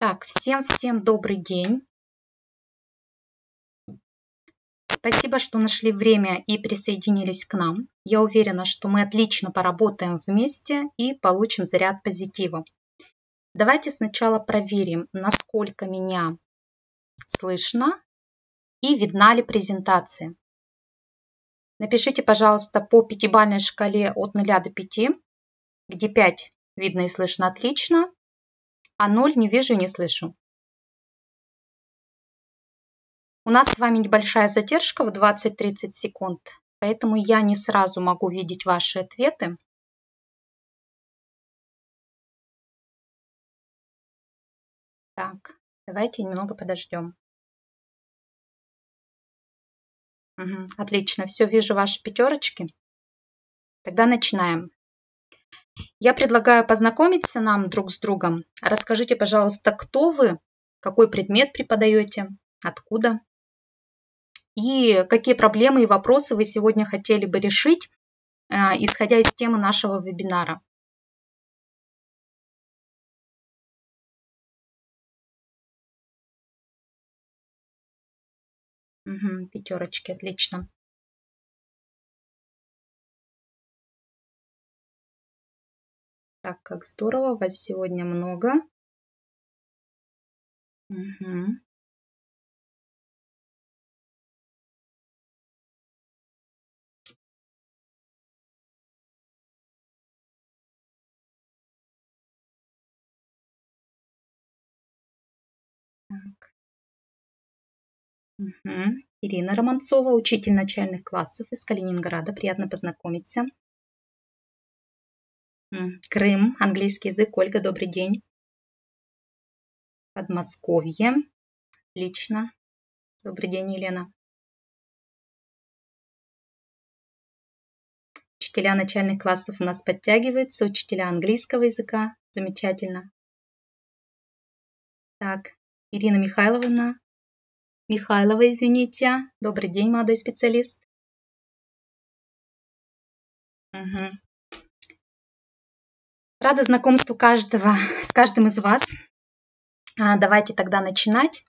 Так, всем добрый день. Спасибо, что нашли время и присоединились к нам. Я уверена, что мы отлично поработаем вместе и получим заряд позитива. Давайте сначала проверим, насколько меня слышно и видна ли презентация. Напишите, пожалуйста, по пятибалльной шкале от 0 до 5, где 5 видно и слышно отлично, а 0 не вижу и не слышу. У нас с вами небольшая задержка в 20-30 секунд, поэтому я не сразу могу видеть ваши ответы. Так, давайте немного подождем. Отлично, все, вижу ваши пятерочки. Тогда начинаем. Я предлагаю познакомиться нам друг с другом. Расскажите, пожалуйста, кто вы, какой предмет преподаете, откуда и какие проблемы и вопросы вы сегодня хотели бы решить, исходя из темы нашего вебинара. Пятерочки, отлично. Так, как здорово, вас сегодня много. Так. Ирина Романцова, учитель начальных классов из Калининграда. Приятно познакомиться. Крым, английский язык. Ольга, добрый день. Подмосковье. Отлично. Добрый день, Елена. Учителя начальных классов у нас подтягиваются. Учителя английского языка. Замечательно. Так, Ирина Михайловна. Михайлова, извините. Добрый день, молодой специалист. Рада знакомству с каждым из вас. Давайте тогда начинать.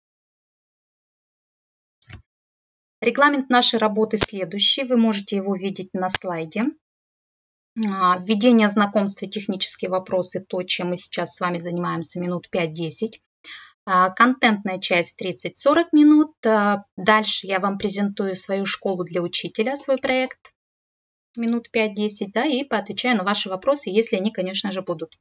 Регламент нашей работы следующий. Вы можете его видеть на слайде. Введение, знакомство, технические вопросы, то, чем мы сейчас с вами занимаемся, минут 5-10. Контентная часть 30-40 минут. Дальше я вам презентую свою школу для учителя, свой проект. Минут 5-10, да, и поотвечаю на ваши вопросы, если они, конечно же, будут.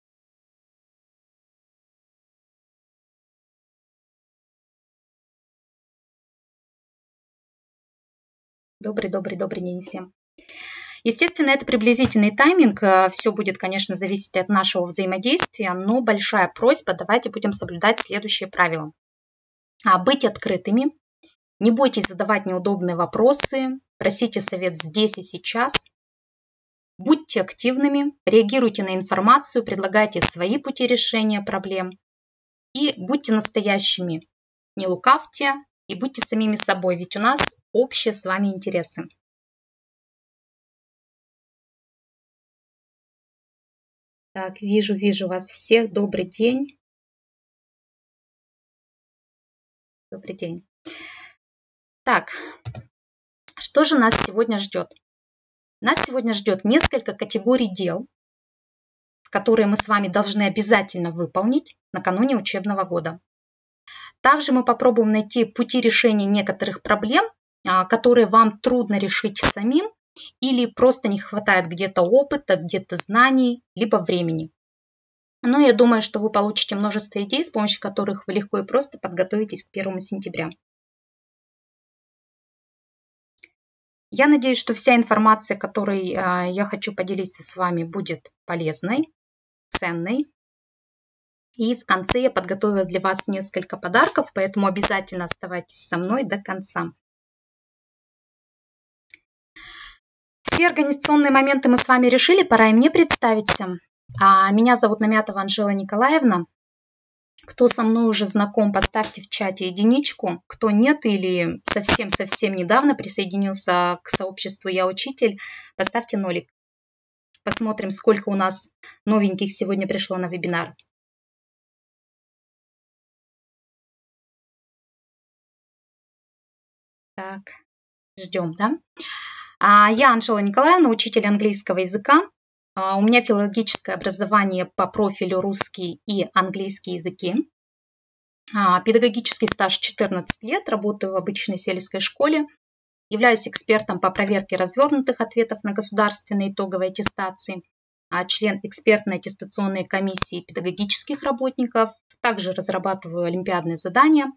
Добрый день всем. Естественно, это приблизительный тайминг. Все будет, конечно, зависеть от нашего взаимодействия, но большая просьба, давайте будем соблюдать следующие правила. Быть открытыми, не бойтесь задавать неудобные вопросы, просите совет здесь и сейчас. Будьте активными, реагируйте на информацию, предлагайте свои пути решения проблем и будьте настоящими, не лукавьте и будьте самими собой, ведь у нас общие с вами интересы. Так, вижу вас всех. Добрый день. Добрый день. Так, что же нас сегодня ждет? Нас сегодня ждет несколько категорий дел, которые мы с вами должны обязательно выполнить накануне учебного года. Также мы попробуем найти пути решения некоторых проблем, которые вам трудно решить самим или просто не хватает где-то опыта, где-то знаний, либо времени. Но я думаю, что вы получите множество идей, с помощью которых вы легко и просто подготовитесь к 1 сентября. Я надеюсь, что вся информация, которой я хочу поделиться с вами, будет полезной, ценной. И в конце я подготовила для вас несколько подарков, поэтому обязательно оставайтесь со мной до конца. Все организационные моменты мы с вами решили, пора и мне представиться. Меня зовут Намятова Анжела Николаевна. Кто со мной уже знаком, поставьте в чате единичку. Кто нет или совсем недавно присоединился к сообществу «Я учитель», поставьте нолик. Посмотрим, сколько у нас новеньких сегодня пришло на вебинар. Так, ждем, да? Я Анжела Николаевна, учитель английского языка. У меня филологическое образование по профилю русский и английский языки. Педагогический стаж 14 лет, работаю в обычной сельской школе. Являюсь экспертом по проверке развернутых ответов на государственные итоговые аттестации. Член экспертной аттестационной комиссии педагогических работников. Также разрабатываю олимпиадные задания.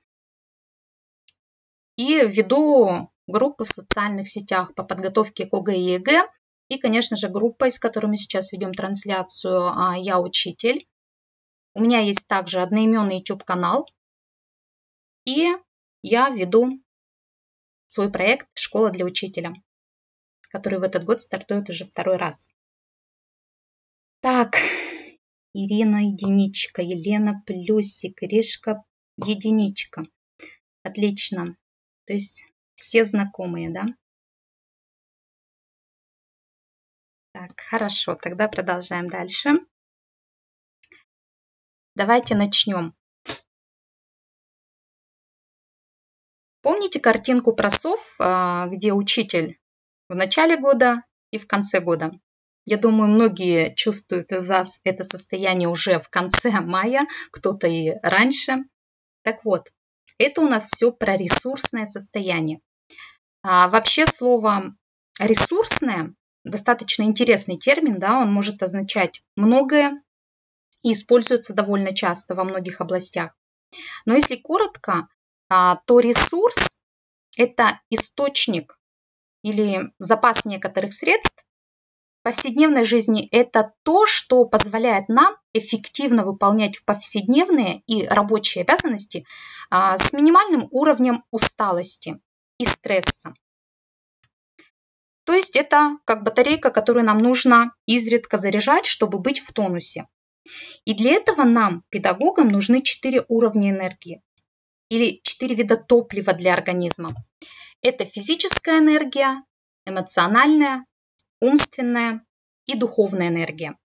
И веду группы в социальных сетях по подготовке к ОГЭ и ЕГЭ. И, конечно же, группа, с которой мы сейчас ведем трансляцию «Я учитель». У меня есть также одноименный YouTube-канал. И я веду свой проект «Школа для учителя», который в этот год стартует уже второй раз. Так, Ирина единичка, Елена плюсик, Иришка единичка. Отлично. То есть все знакомые, да? Так, хорошо, тогда продолжаем дальше. Давайте начнем. Помните картинку про сов, где учитель в начале года и в конце года? Я думаю, многие чувствуют из вас это состояние уже в конце мая, кто-то и раньше. Так вот, это у нас все про ресурсное состояние. Вообще слово «ресурсное» достаточно интересный термин, да, он может означать многое и используется довольно часто во многих областях. Но если коротко, то ресурс – это источник или запас некоторых средств. В повседневной жизни это то, что позволяет нам эффективно выполнять повседневные и рабочие обязанности с минимальным уровнем усталости и стресса. То есть это как батарейка, которую нам нужно изредка заряжать, чтобы быть в тонусе. И для этого нам, педагогам, нужны 4 уровня энергии или 4 вида топлива для организма. Это физическая энергия, эмоциональная, умственная и духовная энергия.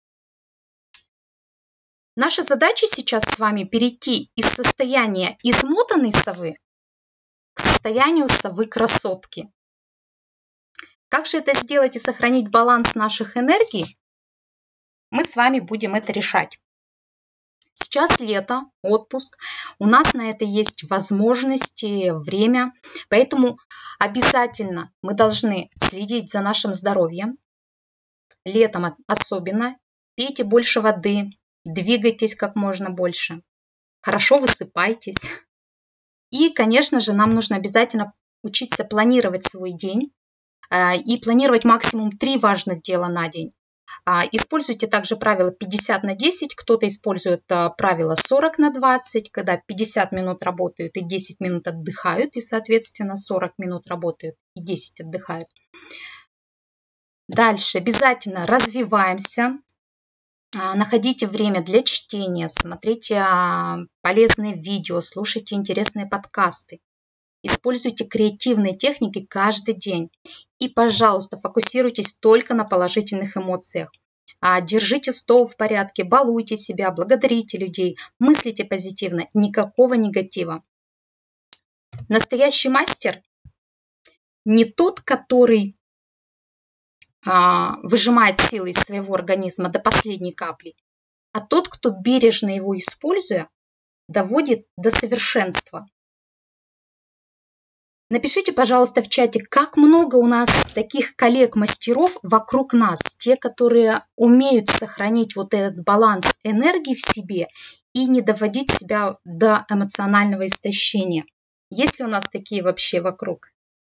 Наша задача сейчас с вами перейти из состояния измотанной совы к состоянию совы-красотки. Как же это сделать и сохранить баланс наших энергий? Мы с вами будем это решать. Сейчас лето, отпуск, у нас на это есть возможности, время, поэтому обязательно мы должны следить за нашим здоровьем. Летом особенно пейте больше воды, двигайтесь как можно больше, хорошо высыпайтесь. И, конечно же, нам нужно обязательно учиться планировать свой день и планировать максимум 3 важных дела на день. Используйте также правило 50/10, кто-то использует правило 40/20, когда 50 минут работают и 10 минут отдыхают, и, соответственно, 40 минут работают и 10 отдыхают. Дальше обязательно развиваемся, находите время для чтения, смотрите полезные видео, слушайте интересные подкасты. Используйте креативные техники каждый день. И, пожалуйста, фокусируйтесь только на положительных эмоциях. Держите стол в порядке, балуйте себя, благодарите людей, мыслите позитивно, никакого негатива. Настоящий мастер не тот, который выжимает силы из своего организма до последней капли, а тот, кто бережно его используя, доводит до совершенства. Напишите, пожалуйста, в чате, как много у нас таких коллег-мастеров вокруг нас, те, которые умеют сохранить вот этот баланс энергии в себе и не доводить себя до эмоционального истощения. Есть ли у нас такие вообще вокруг?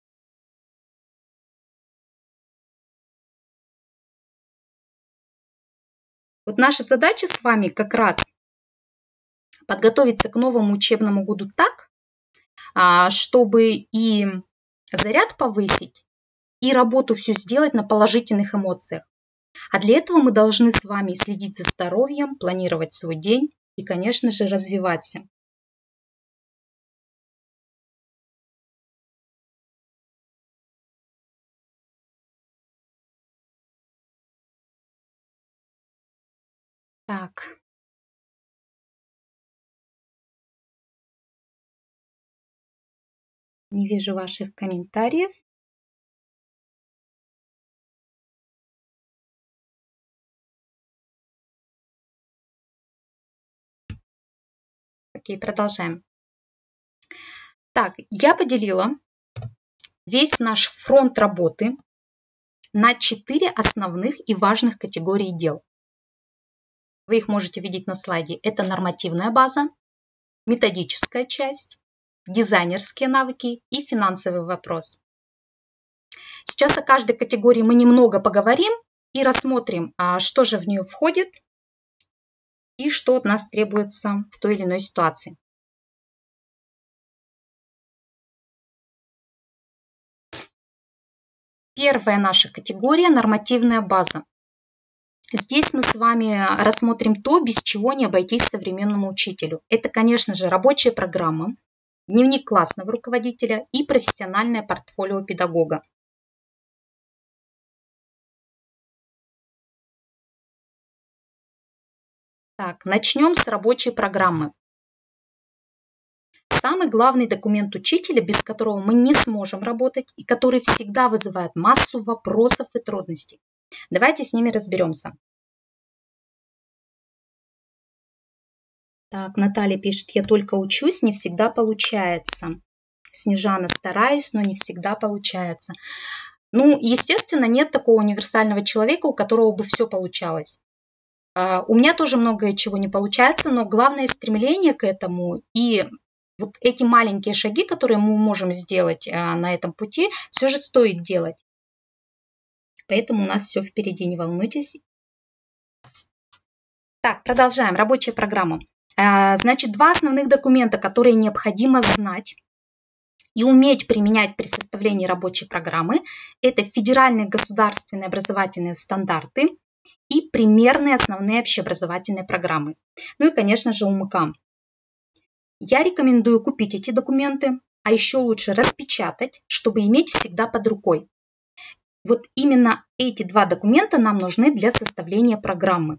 Вот наша задача с вами как раз подготовиться к новому учебному году так, чтобы и заряд повысить, и работу всю сделать на положительных эмоциях. А для этого мы должны с вами следить за здоровьем, планировать свой день и, конечно же, развиваться. Так. Не вижу ваших комментариев. Окей, продолжаем. Так, я поделила весь наш фронт работы на 4 основных и важных категории дел. Вы их можете видеть на слайде. Это нормативная база, методическая часть, дизайнерские навыки и финансовый вопрос. Сейчас о каждой категории мы немного поговорим и рассмотрим, что же в нее входит и что от нас требуется в той или иной ситуации. Первая наша категория – нормативная база. Здесь мы с вами рассмотрим то, без чего не обойтись современному учителю. Это, конечно же, рабочая программа, дневник классного руководителя и профессиональное портфолио педагога. Так, начнем с рабочей программы. Самый главный документ учителя, без которого мы не сможем работать и который всегда вызывает массу вопросов и трудностей. Давайте с ними разберемся. Так, Наталья пишет, я только учусь, не всегда получается. Снежана, стараюсь, но не всегда получается. Ну, естественно, нет такого универсального человека, у которого бы все получалось. У меня тоже многое чего не получается, но главное стремление к этому и вот эти маленькие шаги, которые мы можем сделать на этом пути, все же стоит делать. Поэтому у нас все впереди, не волнуйтесь. Так, продолжаем. Рабочая программа. Значит, 2 основных документа, которые необходимо знать и уметь применять при составлении рабочей программы, это федеральные государственные образовательные стандарты и примерные основные общеобразовательные программы. Ну и, конечно же, УМК. Я рекомендую купить эти документы, а еще лучше распечатать, чтобы иметь всегда под рукой. Вот именно эти 2 документа нам нужны для составления программы.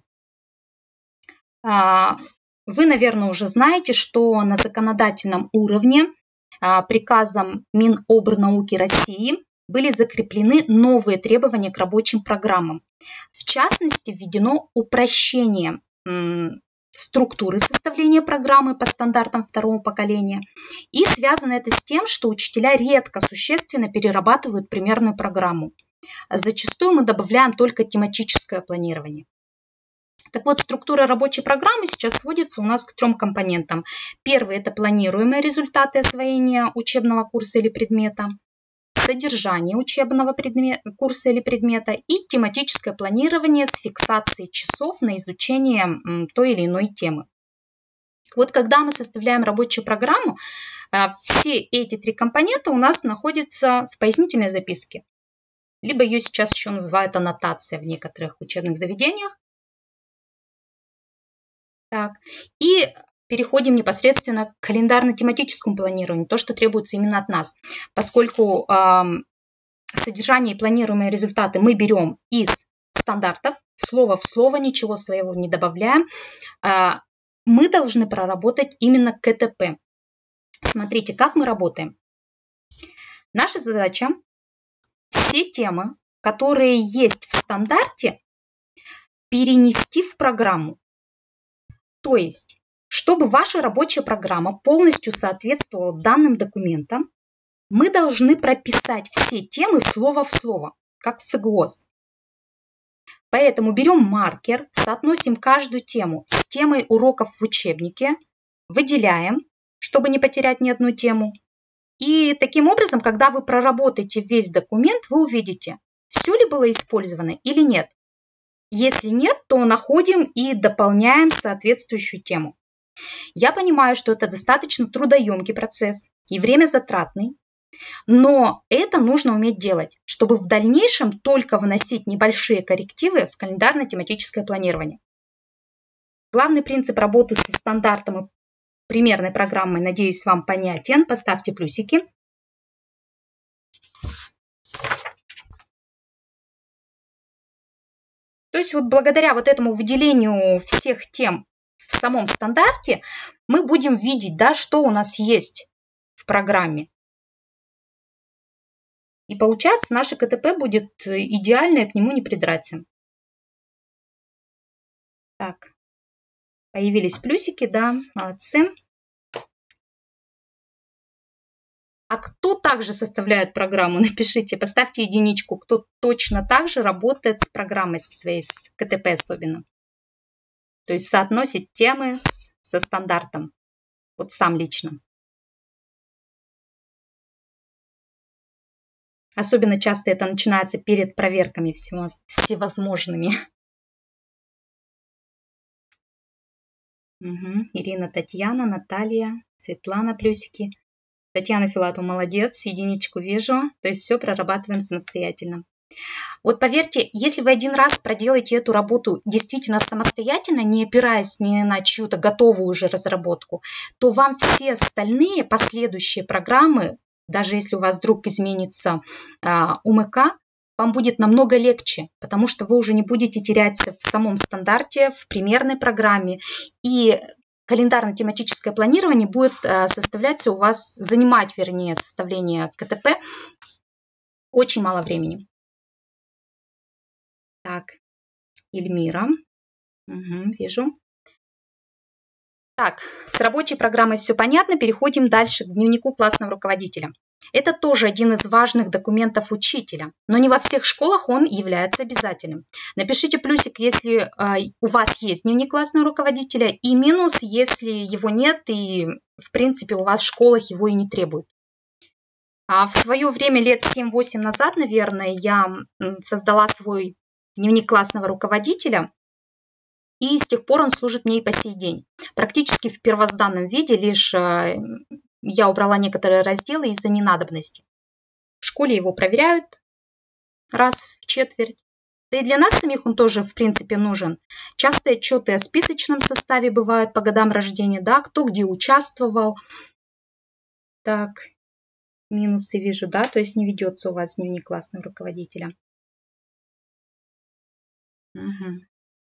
Вы, наверное, уже знаете, что на законодательном уровне приказом Минобрнауки России были закреплены новые требования к рабочим программам. В частности, введено упрощение структуры составления программы по стандартам 2-го поколения. И связано это с тем, что учителя редко существенно перерабатывают примерную программу. Зачастую мы добавляем только тематическое планирование. Так вот, структура рабочей программы сейчас сводится у нас к 3 компонентам. Первый – это планируемые результаты освоения учебного курса или предмета, содержание учебного курса или предмета и тематическое планирование с фиксацией часов на изучение той или иной темы. Вот когда мы составляем рабочую программу, все эти 3 компонента у нас находятся в пояснительной записке. Либо ее сейчас еще называют аннотация в некоторых учебных заведениях. Так, и переходим непосредственно к календарно-тематическому планированию, то, что требуется именно от нас. Поскольку содержание и планируемые результаты мы берем из стандартов, слово в слово, ничего своего не добавляем, мы должны проработать именно КТП. Смотрите, как мы работаем. Наша задача – все темы, которые есть в стандарте, перенести в программу. То есть, чтобы ваша рабочая программа полностью соответствовала данным документам, мы должны прописать все темы слово в слово, как в ФГОС. Поэтому берем маркер, соотносим каждую тему с темой уроков в учебнике, выделяем, чтобы не потерять ни одну тему. И таким образом, когда вы проработаете весь документ, вы увидите, все ли было использовано или нет. Если нет, то находим и дополняем соответствующую тему. Я понимаю, что это достаточно трудоемкий процесс и время затратный, но это нужно уметь делать, чтобы в дальнейшем только вносить небольшие коррективы в календарно-тематическое планирование. Главный принцип работы со стандартом и примерной программой, надеюсь, вам понятен. Поставьте плюсики. То есть вот благодаря вот этому выделению всех тем в самом стандарте мы будем видеть, да, что у нас есть в программе. И получается, наше КТП будет идеальное, к нему не придраться. Так, появились плюсики, да, молодцы. А кто также составляет программу? Напишите, поставьте единичку, кто точно так же работает с программой своей, с КТП особенно. То есть соотносит темы со стандартом. Вот сам лично. Особенно часто это начинается перед проверками всевозможными. Угу. Ирина, Татьяна, Наталья, Светлана, плюсики. Татьяна Филатова, молодец, единичку вижу. То есть все прорабатываем самостоятельно. Вот поверьте, если вы один раз проделаете эту работу действительно самостоятельно, не опираясь ни на чью-то готовую уже разработку, то вам все остальные последующие программы, даже если у вас вдруг изменится УМК, вам будет намного легче, потому что вы уже не будете теряться в самом стандарте, в примерной программе, и календарно-тематическое планирование будет составлять у вас, занимать, вернее, составление КТП очень мало времени. Так, Эльмира. Угу, вижу. Так, с рабочей программой все понятно. Переходим дальше к дневнику классного руководителя. Это тоже один из важных документов учителя, но не во всех школах он является обязательным. Напишите плюсик, если у вас есть дневник классного руководителя, и минус, если его нет, и в принципе у вас в школах его и не требуют. А в свое время, лет 7-8 назад, наверное, я создала свой дневник классного руководителя, и с тех пор он служит мне и по сей день. Практически в первозданном виде, лишь я убрала некоторые разделы из-за ненадобности. В школе его проверяют раз в четверть. Да и для нас самих он тоже, в принципе, нужен. Частые отчеты о списочном составе бывают по годам рождения, да, кто где участвовал. Так, минусы вижу, да, то есть не ведется у вас дневник классного руководителя. Угу.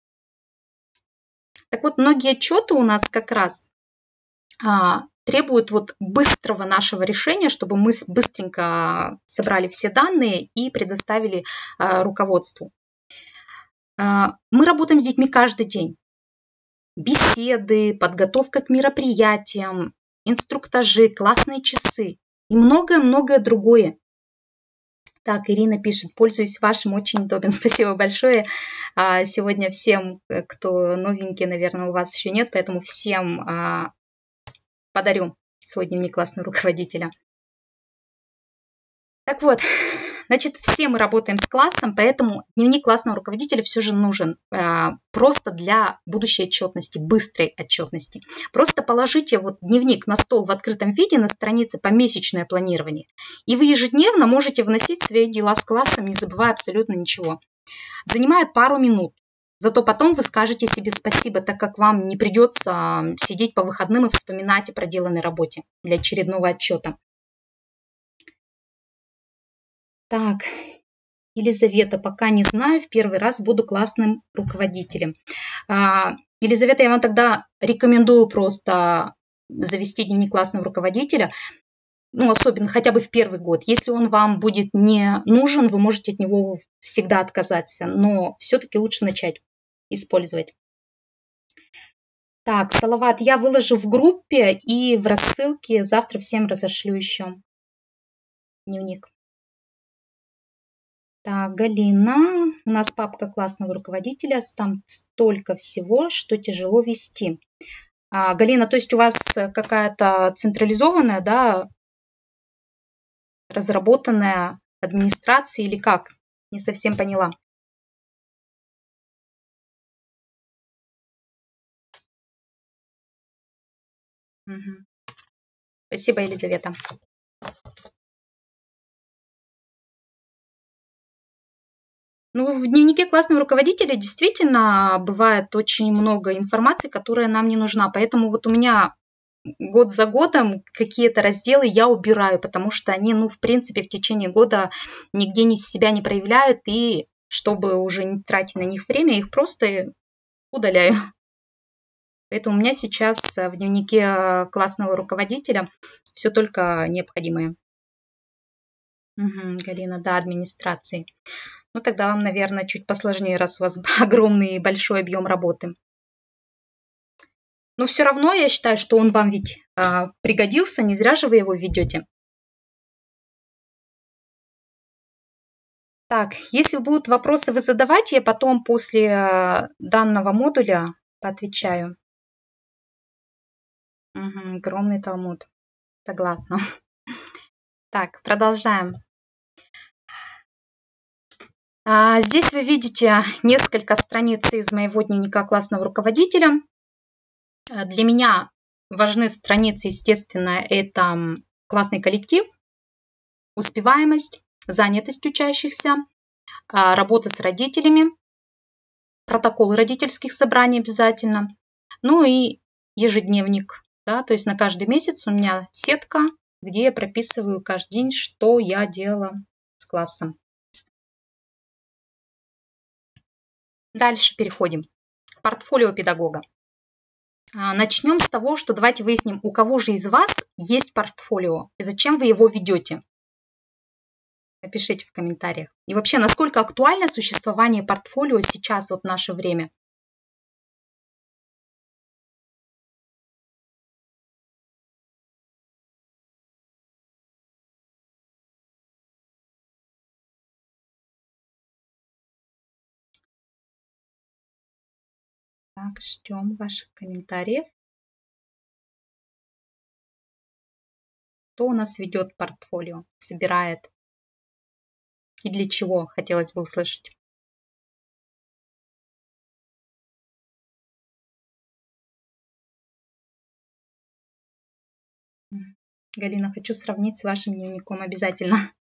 Так вот, многие отчеты у нас как раз требуют вот быстрого нашего решения, чтобы мы быстренько собрали все данные и предоставили руководству. Мы работаем с детьми каждый день. Беседы, подготовка к мероприятиям, инструктажи, классные часы и многое-многое другое. Так, Ирина пишет, пользуюсь вашим, очень удобен. Спасибо большое. Сегодня всем, кто новенький, наверное, у вас еще нет, поэтому всем подарю свой дневник классного руководителя. Так вот, значит, все мы работаем с классом, поэтому дневник классного руководителя все же нужен просто для будущей отчетности, быстрой отчетности. Просто положите вот дневник на стол в открытом виде на странице «Помесячное планирование», и вы ежедневно можете вносить свои дела с классом, не забывая абсолютно ничего. Занимает пару минут. Зато потом вы скажете себе спасибо, так как вам не придется сидеть по выходным и вспоминать о проделанной работе для очередного отчета. Так, Елизавета, пока не знаю, в первый раз буду классным руководителем. Елизавета, я вам тогда рекомендую просто завести дневник классного руководителя, ну, особенно хотя бы в первый год. Если он вам будет не нужен, вы можете от него всегда отказаться, но все-таки лучше начать использовать. Так, Салават, я выложу в группе и в рассылке завтра всем разошлю еще дневник. Так, Галина, у нас папка классного руководителя, там столько всего, что тяжело вести. Галина, то есть у вас какая-то централизованная, да, разработанная администрация или как? Не совсем поняла. Угу. Спасибо, Елизавета. Ну, в дневнике классного руководителя действительно бывает очень много информации, которая нам не нужна. Поэтому вот у меня год за годом какие-то разделы я убираю, потому что они, ну, в принципе, в течение года нигде себя не проявляют. И чтобы уже не тратить на них время, их просто удаляю. Поэтому у меня сейчас в дневнике классного руководителя все только необходимое. Галина, да, администрации. Ну, тогда вам, наверное, чуть посложнее, раз у вас огромный и большой объем работы. Но все равно я считаю, что он вам ведь пригодился, не зря же вы его ведете. Так, если будут вопросы, вы задавайте, я потом после данного модуля поотвечаю. Огромный талмуд. Согласна. Так, продолжаем. Здесь вы видите несколько страниц из моего дневника классного руководителя. Для меня важны страницы, естественно, это классный коллектив, успеваемость, занятость учащихся, работа с родителями, протоколы родительских собраний обязательно, ну и ежедневник. Да, то есть на каждый месяц у меня сетка, где я прописываю каждый день, что я делала с классом. Дальше переходим к портфолио педагога. Начнем с того, что давайте выясним, у кого же из вас есть портфолио и зачем вы его ведете. Напишите в комментариях. И вообще, насколько актуально существование портфолио сейчас, вот в наше время? Так, ждем ваших комментариев. Кто у нас ведет портфолио, собирает? И для чего, хотелось бы услышать. Галина, хочу сравнить с вашим дневником обязательно.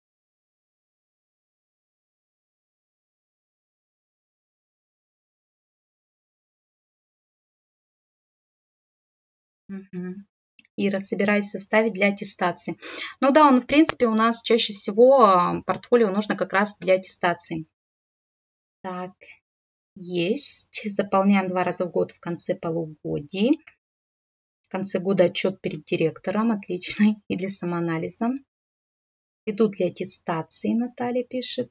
Ира, собираюсь составить для аттестации. Ну да, он, в принципе, у нас чаще всего портфолио нужно как раз для аттестации. Так, есть. Заполняем 2 раза в год в конце полугодия. В конце года отчет перед директором. Отлично. И для самоанализа. Иду для аттестации, Наталья пишет.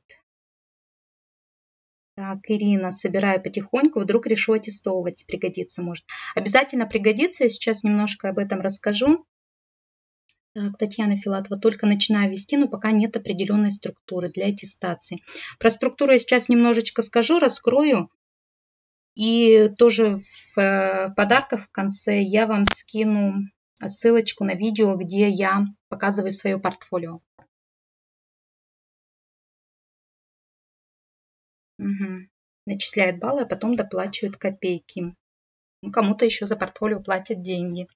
Так, Ирина, собираю потихоньку, вдруг решу аттестовывать, пригодится может. Обязательно пригодится, я сейчас немножко об этом расскажу. Так, Татьяна Филатова, только начинаю вести, но пока нет определенной структуры для аттестации. Про структуру я сейчас немножечко скажу, раскрою. И тоже в подарках в конце я вам скину ссылочку на видео, где я показываю свое портфолио. Начисляют баллы, а потом доплачивают копейки. Ну, кому-то еще за портфолио платят деньги.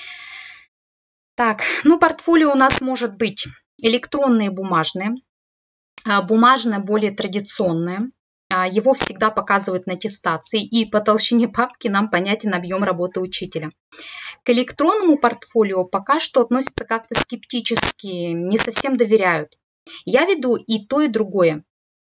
Так, ну портфолио у нас может быть электронное и бумажное. Бумажное более традиционное. Его всегда показывают на аттестации, и по толщине папки нам понятен объем работы учителя. К электронному портфолио пока что относятся как-то скептически, не совсем доверяют. Я веду и то, и другое.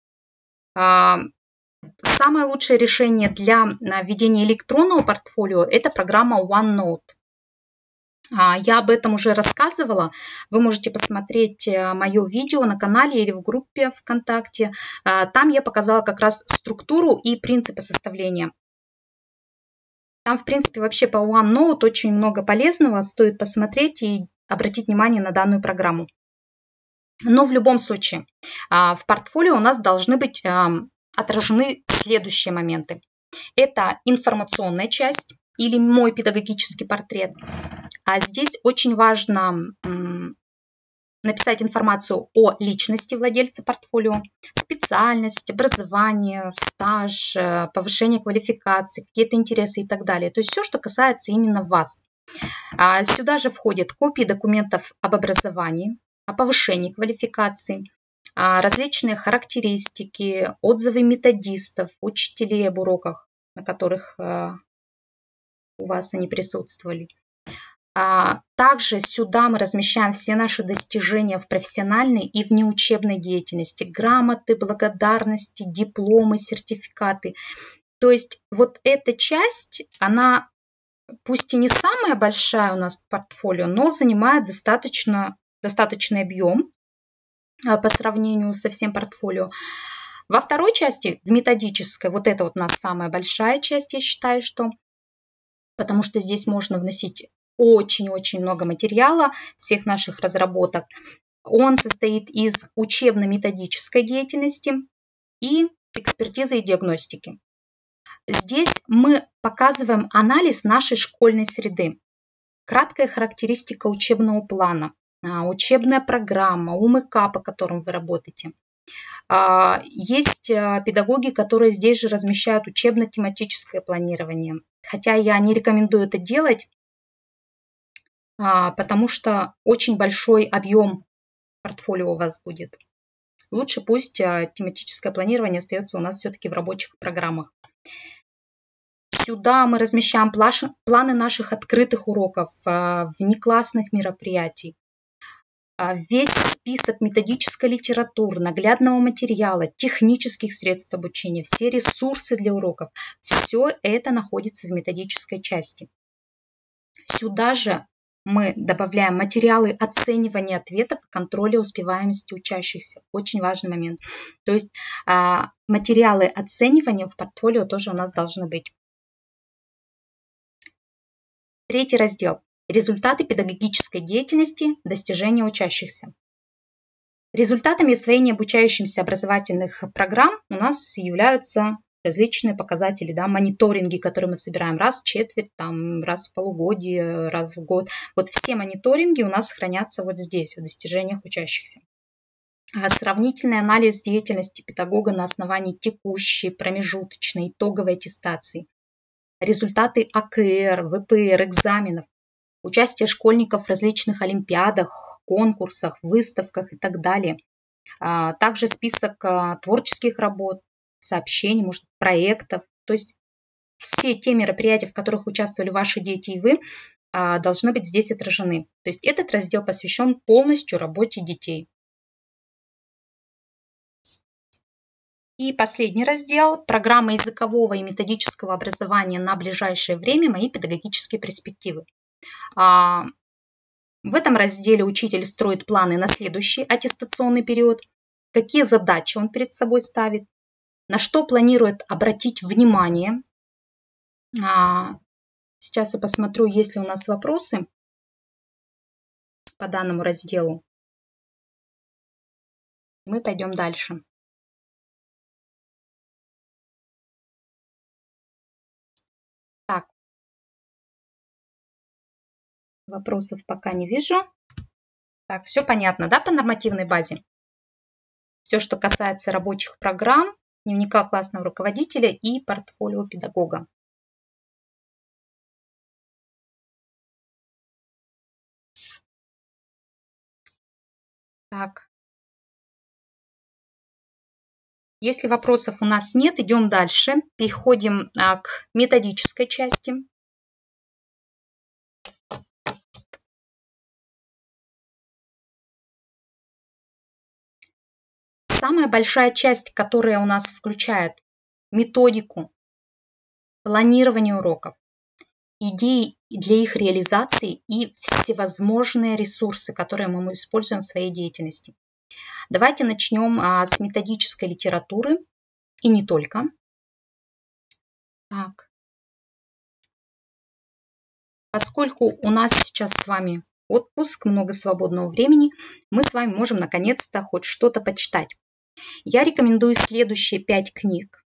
Самое лучшее решение для ведения электронного портфолио – это программа OneNote. Я об этом уже рассказывала. Вы можете посмотреть мое видео на канале или в группе ВКонтакте. Там я показала как раз структуру и принципы составления. Там, в принципе, вообще по OneNote очень много полезного. Стоит посмотреть и обратить внимание на данную программу. Но в любом случае в портфолио у нас должны быть отражены следующие моменты. Это информационная часть или мой педагогический портрет. А здесь очень важно написать информацию о личности владельца портфолио, специальность, образование, стаж, повышение квалификации, какие-то интересы и так далее. То есть все, что касается именно вас. Сюда же входят копии документов об образовании, о повышении квалификации, различные характеристики, отзывы методистов, учителей об уроках, на которых у вас они присутствовали. Также сюда мы размещаем все наши достижения в профессиональной и внеучебной деятельности, грамоты, благодарности, дипломы, сертификаты. То есть вот эта часть, она пусть и не самая большая у нас в портфолио, но занимает достаточный объем. по сравнению со всем портфолио. Во второй части, в методической, вот это вот у нас самая большая часть, я считаю, что, потому что здесь можно вносить очень-очень много материала всех наших разработок. Он состоит из учебно-методической деятельности и экспертизы и диагностики. Здесь мы показываем анализ нашей школьной среды, краткая характеристика учебного плана, учебная программа, УМК, по которым вы работаете. Есть педагоги, которые здесь же размещают учебно-тематическое планирование, хотя я не рекомендую это делать, потому что очень большой объем портфолио у вас будет. Лучше пусть тематическое планирование остается у нас все-таки в рабочих программах. Сюда мы размещаем планы наших открытых уроков, внеклассных мероприятий, весь список методической литературы, наглядного материала, технических средств обучения, все ресурсы для уроков. Все это находится в методической части. Сюда же мы добавляем материалы оценивания ответов и контроля успеваемости учащихся. Очень важный момент. То есть материалы оценивания в портфолио тоже у нас должны быть. Третий раздел. Результаты педагогической деятельности, достижения учащихся. Результатами освоения обучающимся образовательных программ у нас являются различные показатели, мониторинги, которые мы собираем раз в четверть, раз в полугодие, раз в год. Вот все мониторинги у нас хранятся вот здесь, в достижениях учащихся. Сравнительный анализ деятельности педагога на основании текущей, промежуточной, итоговой аттестации. Результаты АКР, ВПР, экзаменов. Участие школьников в различных олимпиадах, конкурсах, выставках и так далее. Также список творческих работ, сообщений, может, проектов. То есть все те мероприятия, в которых участвовали ваши дети и вы, должны быть здесь отражены. То есть этот раздел посвящен полностью работе детей. И последний раздел – программа языкового и методического образования на ближайшее время, мои педагогические перспективы. В этом разделе учитель строит планы на следующий аттестационный период, какие задачи он перед собой ставит, на что планирует обратить внимание. Сейчас я посмотрю, есть ли у нас вопросы по данному разделу. Мы пойдем дальше. Так. Вопросов пока не вижу. Так, все понятно, по нормативной базе? Все, что касается рабочих программ, дневника классного руководителя и портфолио педагога. Так. Если вопросов у нас нет, идем дальше. Переходим к методической части. Самая большая часть, которая у нас включает методику, планирование уроков, идеи для их реализации и всевозможные ресурсы, которые мы используем в своей деятельности. Давайте начнем с методической литературы и не только. Так. Поскольку у нас сейчас с вами отпуск, много свободного времени, мы с вами можем наконец-то хоть что-то почитать. Я рекомендую следующие 5 книг.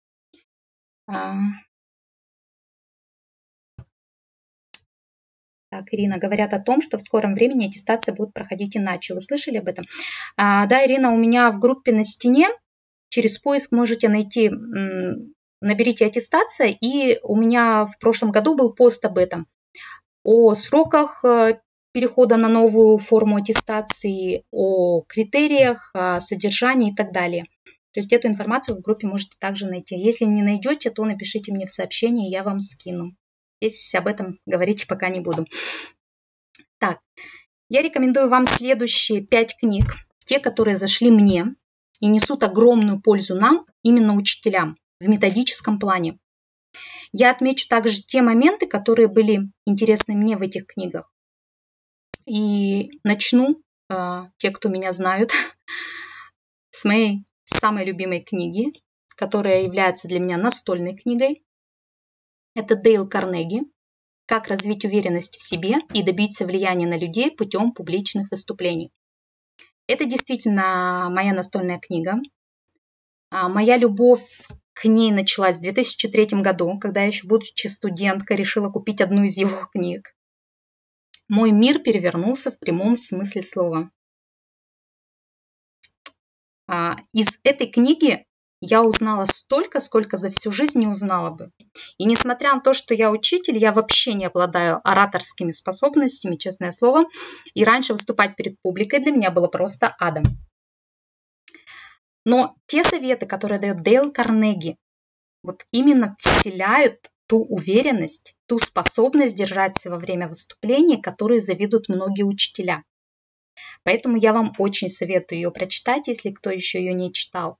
Так, Ирина, говорят о том, что в скором времени аттестация будет проходить иначе. Вы слышали об этом? Да, Ирина, у меня в группе на стене, через поиск можете найти, наберите аттестация, и у меня в прошлом году был пост об этом, о сроках перехода на новую форму аттестации, о критериях, содержании и так далее. То есть эту информацию в группе можете также найти. Если не найдете, то напишите мне в сообщении, я вам скину. Здесь об этом говорить пока не буду. Так, я рекомендую вам следующие 5 книг, те, которые зашли мне и несут огромную пользу нам, именно учителям, в методическом плане. Я отмечу также те моменты, которые были интересны мне в этих книгах. И начну, те, кто меня знают, с моей самой любимой книги, которая является для меня настольной книгой. Это Дейл Карнеги «Как развить уверенность в себе и добиться влияния на людей путем публичных выступлений». Это действительно моя настольная книга. Моя любовь к ней началась в 2003 году, когда я еще, будучи студенткой, решила купить одну из его книг. Мой мир перевернулся в прямом смысле слова. Из этой книги я узнала столько, сколько за всю жизнь не узнала бы. И несмотря на то, что я учитель, я вообще не обладаю ораторскими способностями, честное слово. И раньше выступать перед публикой для меня было просто адом. Но те советы, которые дает Дейл Карнеги, вот именно вселяют ту уверенность, ту способность держаться во время выступления, которой завидуют многие учителя. Поэтому я вам очень советую ее прочитать, если кто еще ее не читал.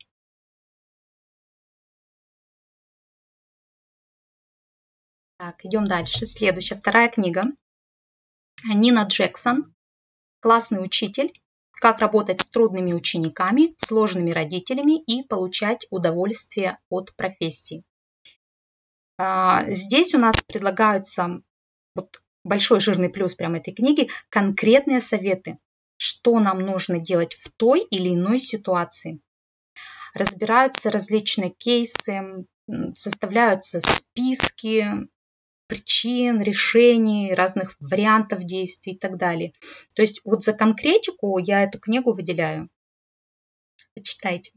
Так, идем дальше. Следующая, вторая книга. Нина Джексон. Классный учитель. Как работать с трудными учениками, сложными родителями и получать удовольствие от профессии. Здесь у нас предлагаются, вот большой жирный плюс прямо этой книги, конкретные советы, что нам нужно делать в той или иной ситуации. Разбираются различные кейсы, составляются списки причин, решений, разных вариантов действий и так далее. То есть вот за конкретику я эту книгу выделяю. Почитайте.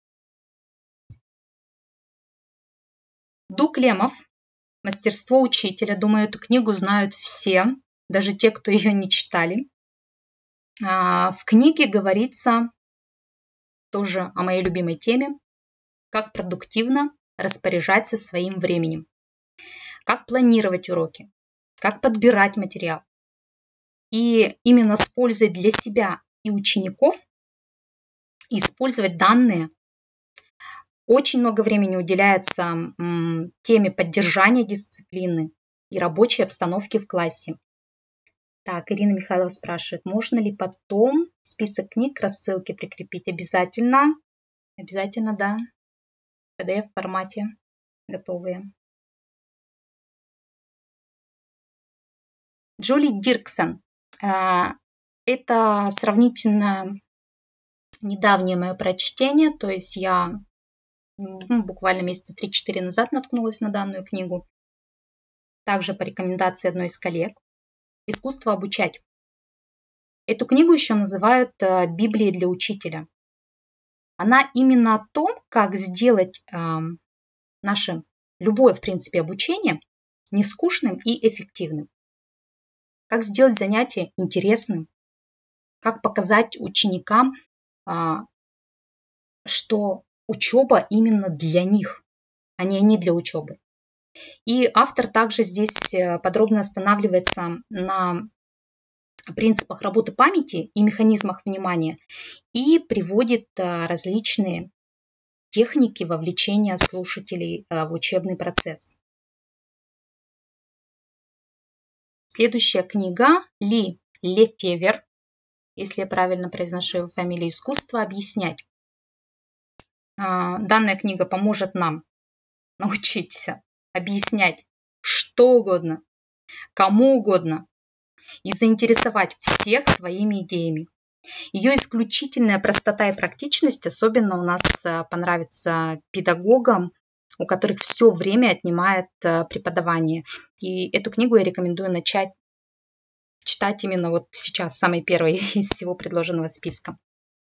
Дуг Лемов «Мастерство учителя». Думаю, эту книгу знают все, даже те, кто ее не читали. В книге говорится тоже о моей любимой теме, как продуктивно распоряжаться своим временем, как планировать уроки, как подбирать материал. И именно с пользой для себя и учеников использовать данные. Очень много времени уделяется теме поддержания дисциплины и рабочей обстановки в классе. Так, Ирина Михайлова спрашивает, можно ли потом список книг к рассылке прикрепить? Обязательно. Обязательно, да. В PDF формате готовые. Джули Дирксон. Это сравнительно недавнее мое прочтение, то есть я буквально месяца 3-4 назад наткнулась на данную книгу. Также по рекомендации одной из коллег. «Искусство обучать». Эту книгу еще называют Библией для учителя. Она именно о том, как сделать наше любое, в принципе, обучение нескучным и эффективным. Как сделать занятие интересным, как показать ученикам, что учеба именно для них, а не они для учебы. И автор также здесь подробно останавливается на принципах работы памяти и механизмах внимания и приводит различные техники вовлечения слушателей в учебный процесс. Следующая книга Ли Лефевер, если я правильно произношу его фамилию, «Искусство объяснять». Данная книга поможет нам научиться объяснять что угодно, кому угодно и заинтересовать всех своими идеями. Ее исключительная простота и практичность особенно у нас понравится педагогам, у которых все время отнимает преподавание. И эту книгу я рекомендую начать читать именно вот сейчас, самой первой из всего предложенного списка.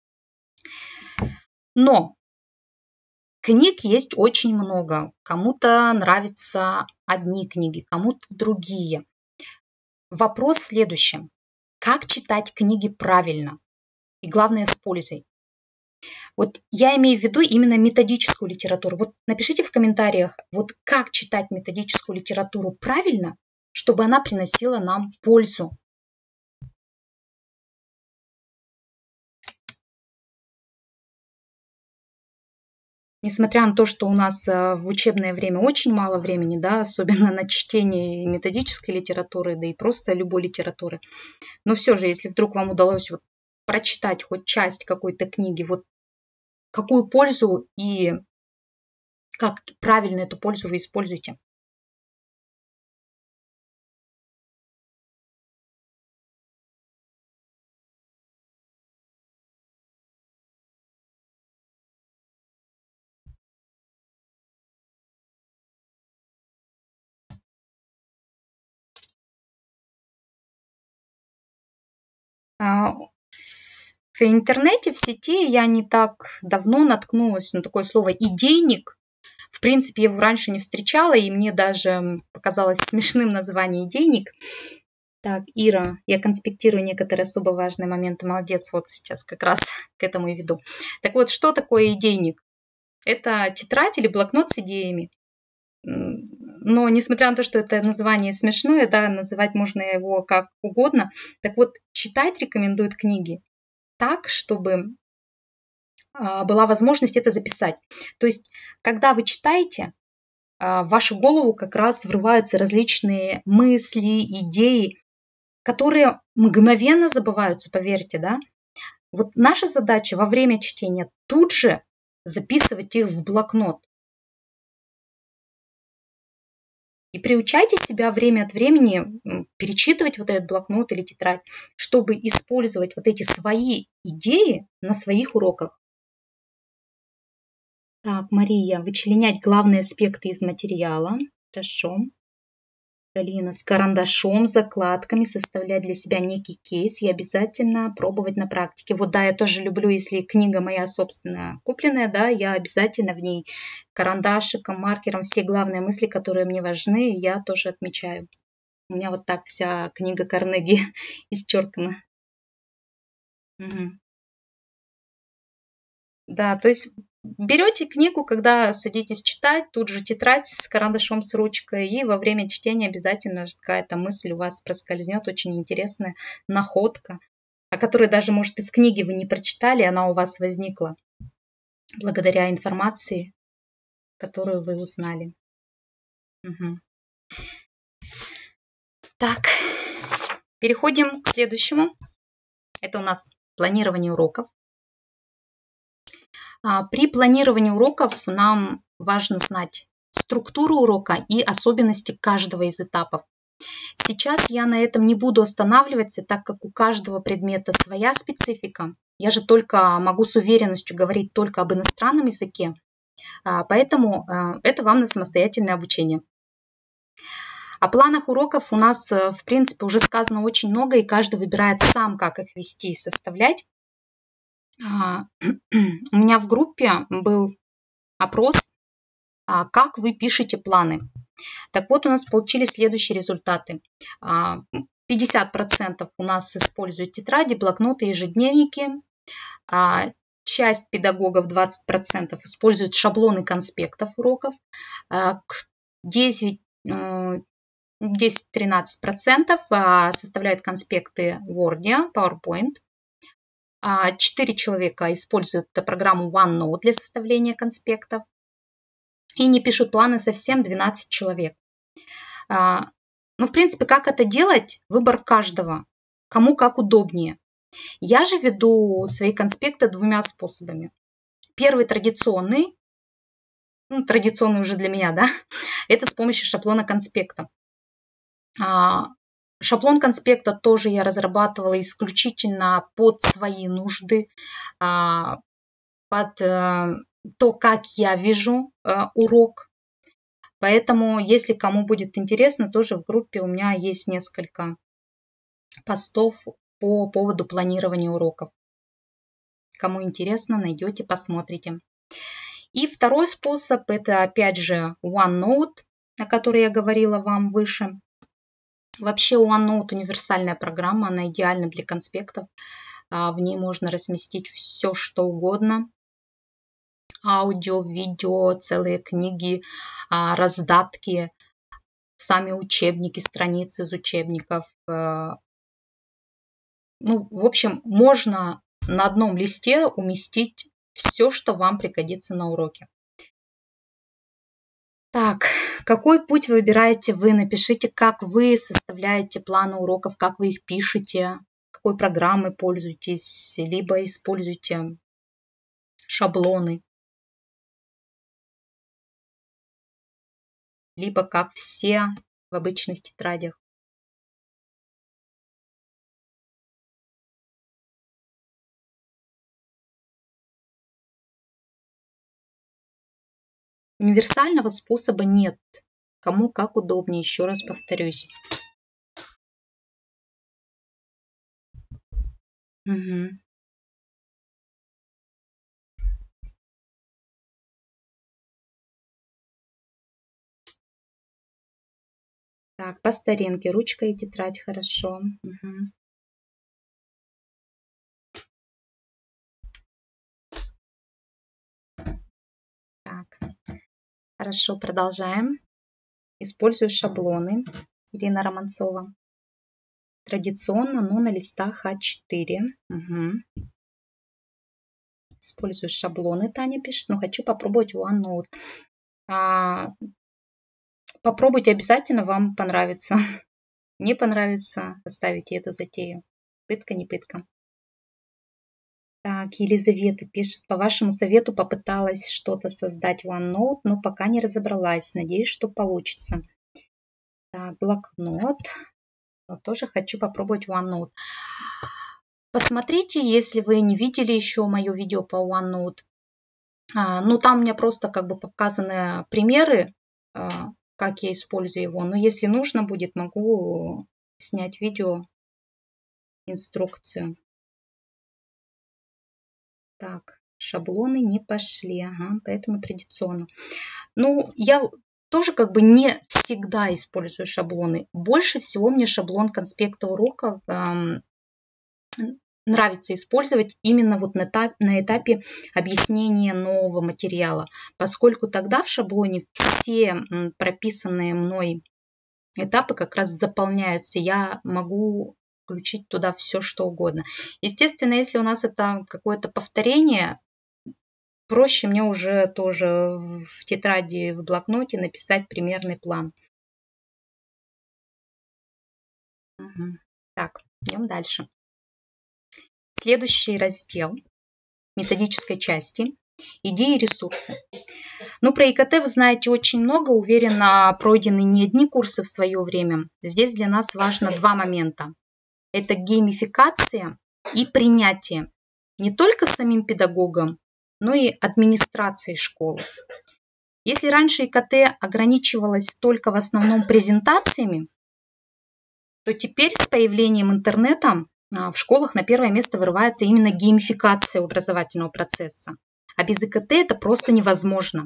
Но книг есть очень много. Кому-то нравятся одни книги, кому-то другие. Вопрос в следующем. Как читать книги правильно? И главное, с пользой. Вот я имею в виду именно методическую литературу. Вот напишите в комментариях, вот как читать методическую литературу правильно, чтобы она приносила нам пользу. Несмотря на то, что у нас в учебное время очень мало времени, да, особенно на чтение методической литературы, да и просто любой литературы. Но все же, если вдруг вам удалось вот прочитать хоть часть какой-то книги, вот какую пользу и как правильно эту пользу вы используете? В интернете, в сети я не так давно наткнулась на такое слово «идейник». В принципе, я его раньше не встречала, и мне даже показалось смешным название «идейник». Так, Ира, я конспектирую некоторые особо важные моменты. Молодец, вот сейчас как раз к этому и веду. Так вот, что такое идейник? Это тетрадь или блокнот с идеями. Но несмотря на то, что это название смешное, да, называть можно его как угодно. Так вот, читать рекомендуют книги так, чтобы была возможность это записать. То есть, когда вы читаете, в вашу голову как раз врываются различные мысли, идеи, которые мгновенно забываются, поверьте, да. Вот наша задача во время чтения тут же записывать их в блокнот. И приучайте себя время от времени перечитывать вот этот блокнот или тетрадь, чтобы использовать вот эти свои идеи на своих уроках. Так, Мария, вычленять главные аспекты из материала. Хорошо. Галина, с карандашом, закладками составлять для себя некий кейс и обязательно пробовать на практике. Вот да, я тоже люблю, если книга моя собственная купленная, да, я обязательно в ней карандашиком, маркером все главные мысли, которые мне важны, я тоже отмечаю. У меня вот так вся книга Карнеги исчеркана. Угу. Да, то есть берете книгу, когда садитесь читать, тут же тетрадь с карандашом, с ручкой, и во время чтения обязательно какая-то мысль у вас проскользнет, очень интересная находка, о которой даже, может, и в книге вы не прочитали, она у вас возникла благодаря информации, которую вы узнали. Угу. Так, переходим к следующему. Это у нас планирование уроков. При планировании уроков нам важно знать структуру урока и особенности каждого из этапов. Сейчас я на этом не буду останавливаться, так как у каждого предмета своя специфика. Я же только могу с уверенностью говорить только об иностранном языке, поэтому это вам на самостоятельное обучение. О планах уроков у нас, в принципе, уже сказано очень много, и каждый выбирает сам, как их вести и составлять. У меня в группе был опрос, как вы пишете планы. Так вот, у нас получились следующие результаты. 50% у нас используют тетради, блокноты, ежедневники. Часть педагогов, 20%, используют шаблоны конспектов уроков. 10-13% составляют конспекты в Word, PowerPoint. 4 человека используют программу OneNote для составления конспектов. И не пишут планы совсем 12 человек. Ну, в принципе, как это делать? Выбор каждого. Кому как удобнее. Я же веду свои конспекты двумя способами. Первый традиционный, традиционный уже для меня, да, это с помощью шаблона конспекта. Шаблон конспекта тоже я разрабатывала исключительно под свои нужды, под то, как я вижу урок. Поэтому, если кому будет интересно, тоже в группе у меня есть несколько постов по поводу планирования уроков. Кому интересно, найдете, посмотрите. И второй способ – это, опять же, OneNote, о которой я говорила вам выше. Вообще OneNote – универсальная программа, она идеальна для конспектов. В ней можно разместить все, что угодно. Аудио, видео, целые книги, раздатки, сами учебники, страницы из учебников. В общем, можно на одном листе уместить все, что вам пригодится на уроке. Так, какой путь выбираете вы? Напишите, как вы составляете планы уроков, как вы их пишете, какой программой пользуетесь, либо используйте шаблоны, либо как все в обычных тетрадях. Универсального способа нет. Кому как удобнее, еще раз повторюсь. Угу. Так, по старинке, ручка и тетрадь, хорошо. Угу. Так, хорошо, продолжаем. Использую шаблоны. Ирина Романцова. Традиционно, но на листах А4. Угу. Использую шаблоны, Таня пишет, но хочу попробовать OneNote. Попробуйте обязательно, вам понравится. Не понравится, оставите эту затею. Пытка не пытка. Так, Елизавета пишет, по вашему совету попыталась что-то создать в OneNote, но пока не разобралась. Надеюсь, что получится. Так, блокнот. Но тоже хочу попробовать OneNote. Посмотрите, если вы не видели еще мое видео по OneNote. Ну, там у меня просто как бы показаны примеры, как я использую его. Но если нужно будет, могу снять видео, инструкцию. Так, шаблоны не пошли, ага, поэтому традиционно. Ну, я тоже как бы не всегда использую шаблоны. Больше всего мне шаблон конспекта урока нравится использовать именно вот на этапе объяснения нового материала, поскольку тогда в шаблоне все прописанные мной этапы как раз заполняются. Я могу включить туда все, что угодно. Естественно, если у нас это какое-то повторение, проще мне уже тоже в тетради, в блокноте написать примерный план. Угу. Так, идем дальше. Следующий раздел методической части – идеи и ресурсы. Ну, про ИКТ вы знаете очень много, уверена, пройдены не одни курсы в свое время. Здесь для нас важно два момента. Это геймификация и принятие не только самим педагогом, но и администрацией школы. Если раньше ИКТ ограничивалось только в основном презентациями, то теперь с появлением интернета в школах на первое место вырывается именно геймификация образовательного процесса. А без ИКТ это просто невозможно.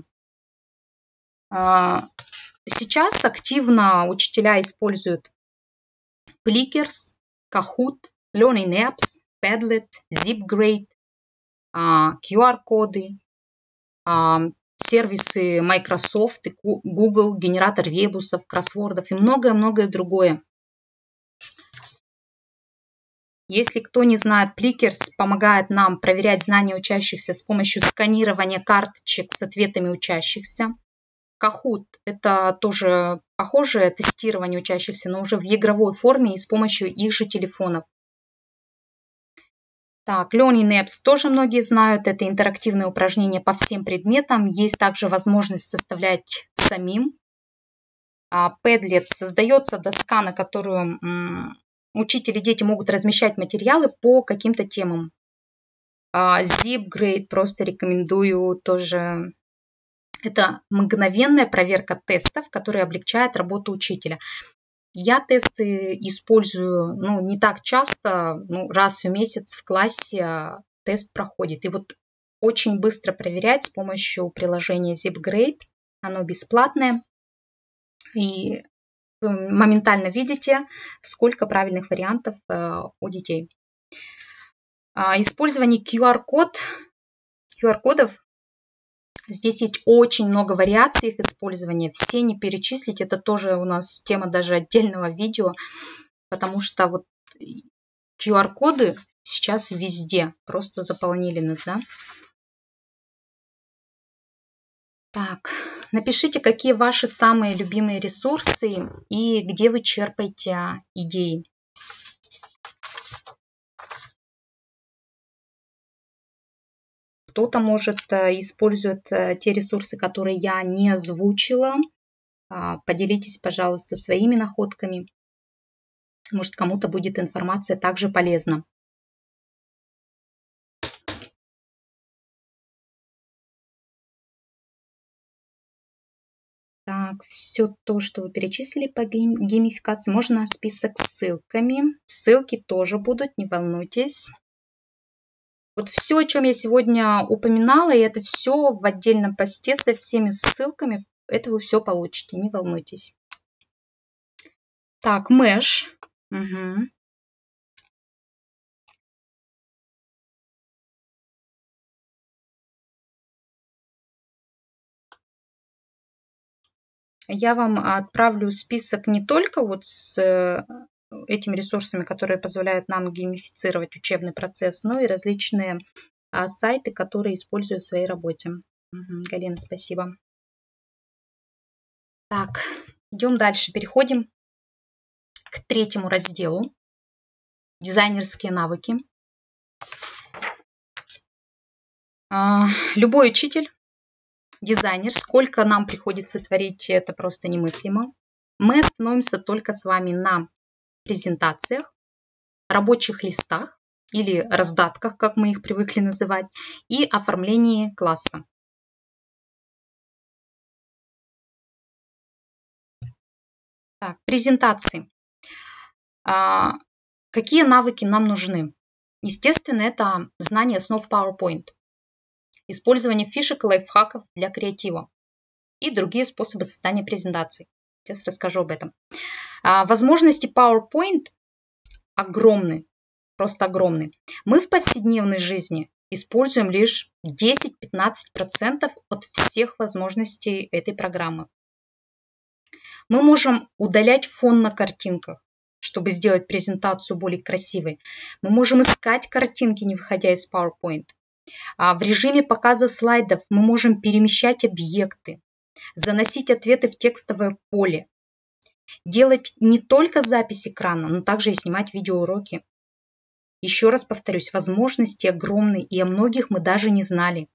Сейчас активно учителя используют Plickers, Kahoot, Learning Apps, Padlet, Zipgrade, QR-коды, сервисы Microsoft и Google, генератор ребусов, кроссвордов и многое-многое другое. Если кто не знает, Plickers помогает нам проверять знания учащихся с помощью сканирования карточек с ответами учащихся. Kahoot – это тоже похожее тестирование учащихся, но уже в игровой форме и с помощью их же телефонов. Так, Learning Apps тоже многие знают. Это интерактивные упражнения по всем предметам. Есть также возможность составлять самим. Padlet – создается доска, на которую учитель и дети могут размещать материалы по каким-то темам. Zipgrade просто рекомендую тоже. Это мгновенная проверка тестов, которая облегчает работу учителя. Я тесты использую не так часто, раз в месяц в классе тест проходит. И вот очень быстро проверять с помощью приложения Zipgrade. Оно бесплатное. И вы моментально видите, сколько правильных вариантов у детей. Использование QR-кодов. Здесь есть очень много вариаций их использования. Все не перечислить. Это тоже у нас тема даже отдельного видео. Потому что вот QR-коды сейчас везде. Просто заполнили нас, да? Так, напишите, какие ваши самые любимые ресурсы и где вы черпаете идеи. Кто-то, может, использует те ресурсы, которые я не озвучила. Поделитесь, пожалуйста, своими находками. Может, кому-то будет информация также полезна. Так, все то, что вы перечислили по геймификации, можно список с ссылками. Ссылки тоже будут, не волнуйтесь. Вот все, о чем я сегодня упоминала, и это все в отдельном посте со всеми ссылками, это вы все получите, не волнуйтесь. Так, Mesh. Угу. Я вам отправлю список не только вот с этими ресурсами, которые позволяют нам геймифицировать учебный процесс, но и различные сайты, которые использую в своей работе. Угу, Галина, спасибо. Так, идем дальше. Переходим к третьему разделу. Дизайнерские навыки. Любой учитель, дизайнер, сколько нам приходится творить, это просто немыслимо. Мы остановимся только с вами на презентациях, рабочих листах или раздатках, как мы их привыкли называть, и оформлении класса. Так, презентации. Какие навыки нам нужны? Естественно, это знание основ PowerPoint, использование фишек и лайфхаков для креатива и другие способы создания презентаций. Сейчас расскажу об этом. Возможности PowerPoint огромны, просто огромны. Мы в повседневной жизни используем лишь 10-15% от всех возможностей этой программы. Мы можем удалять фон на картинках, чтобы сделать презентацию более красивой. Мы можем искать картинки, не выходя из PowerPoint. В режиме показа слайдов мы можем перемещать объекты, заносить ответы в текстовое поле, делать не только запись экрана, но также и снимать видеоуроки. Еще раз повторюсь, возможности огромны, и о многих мы даже не знали.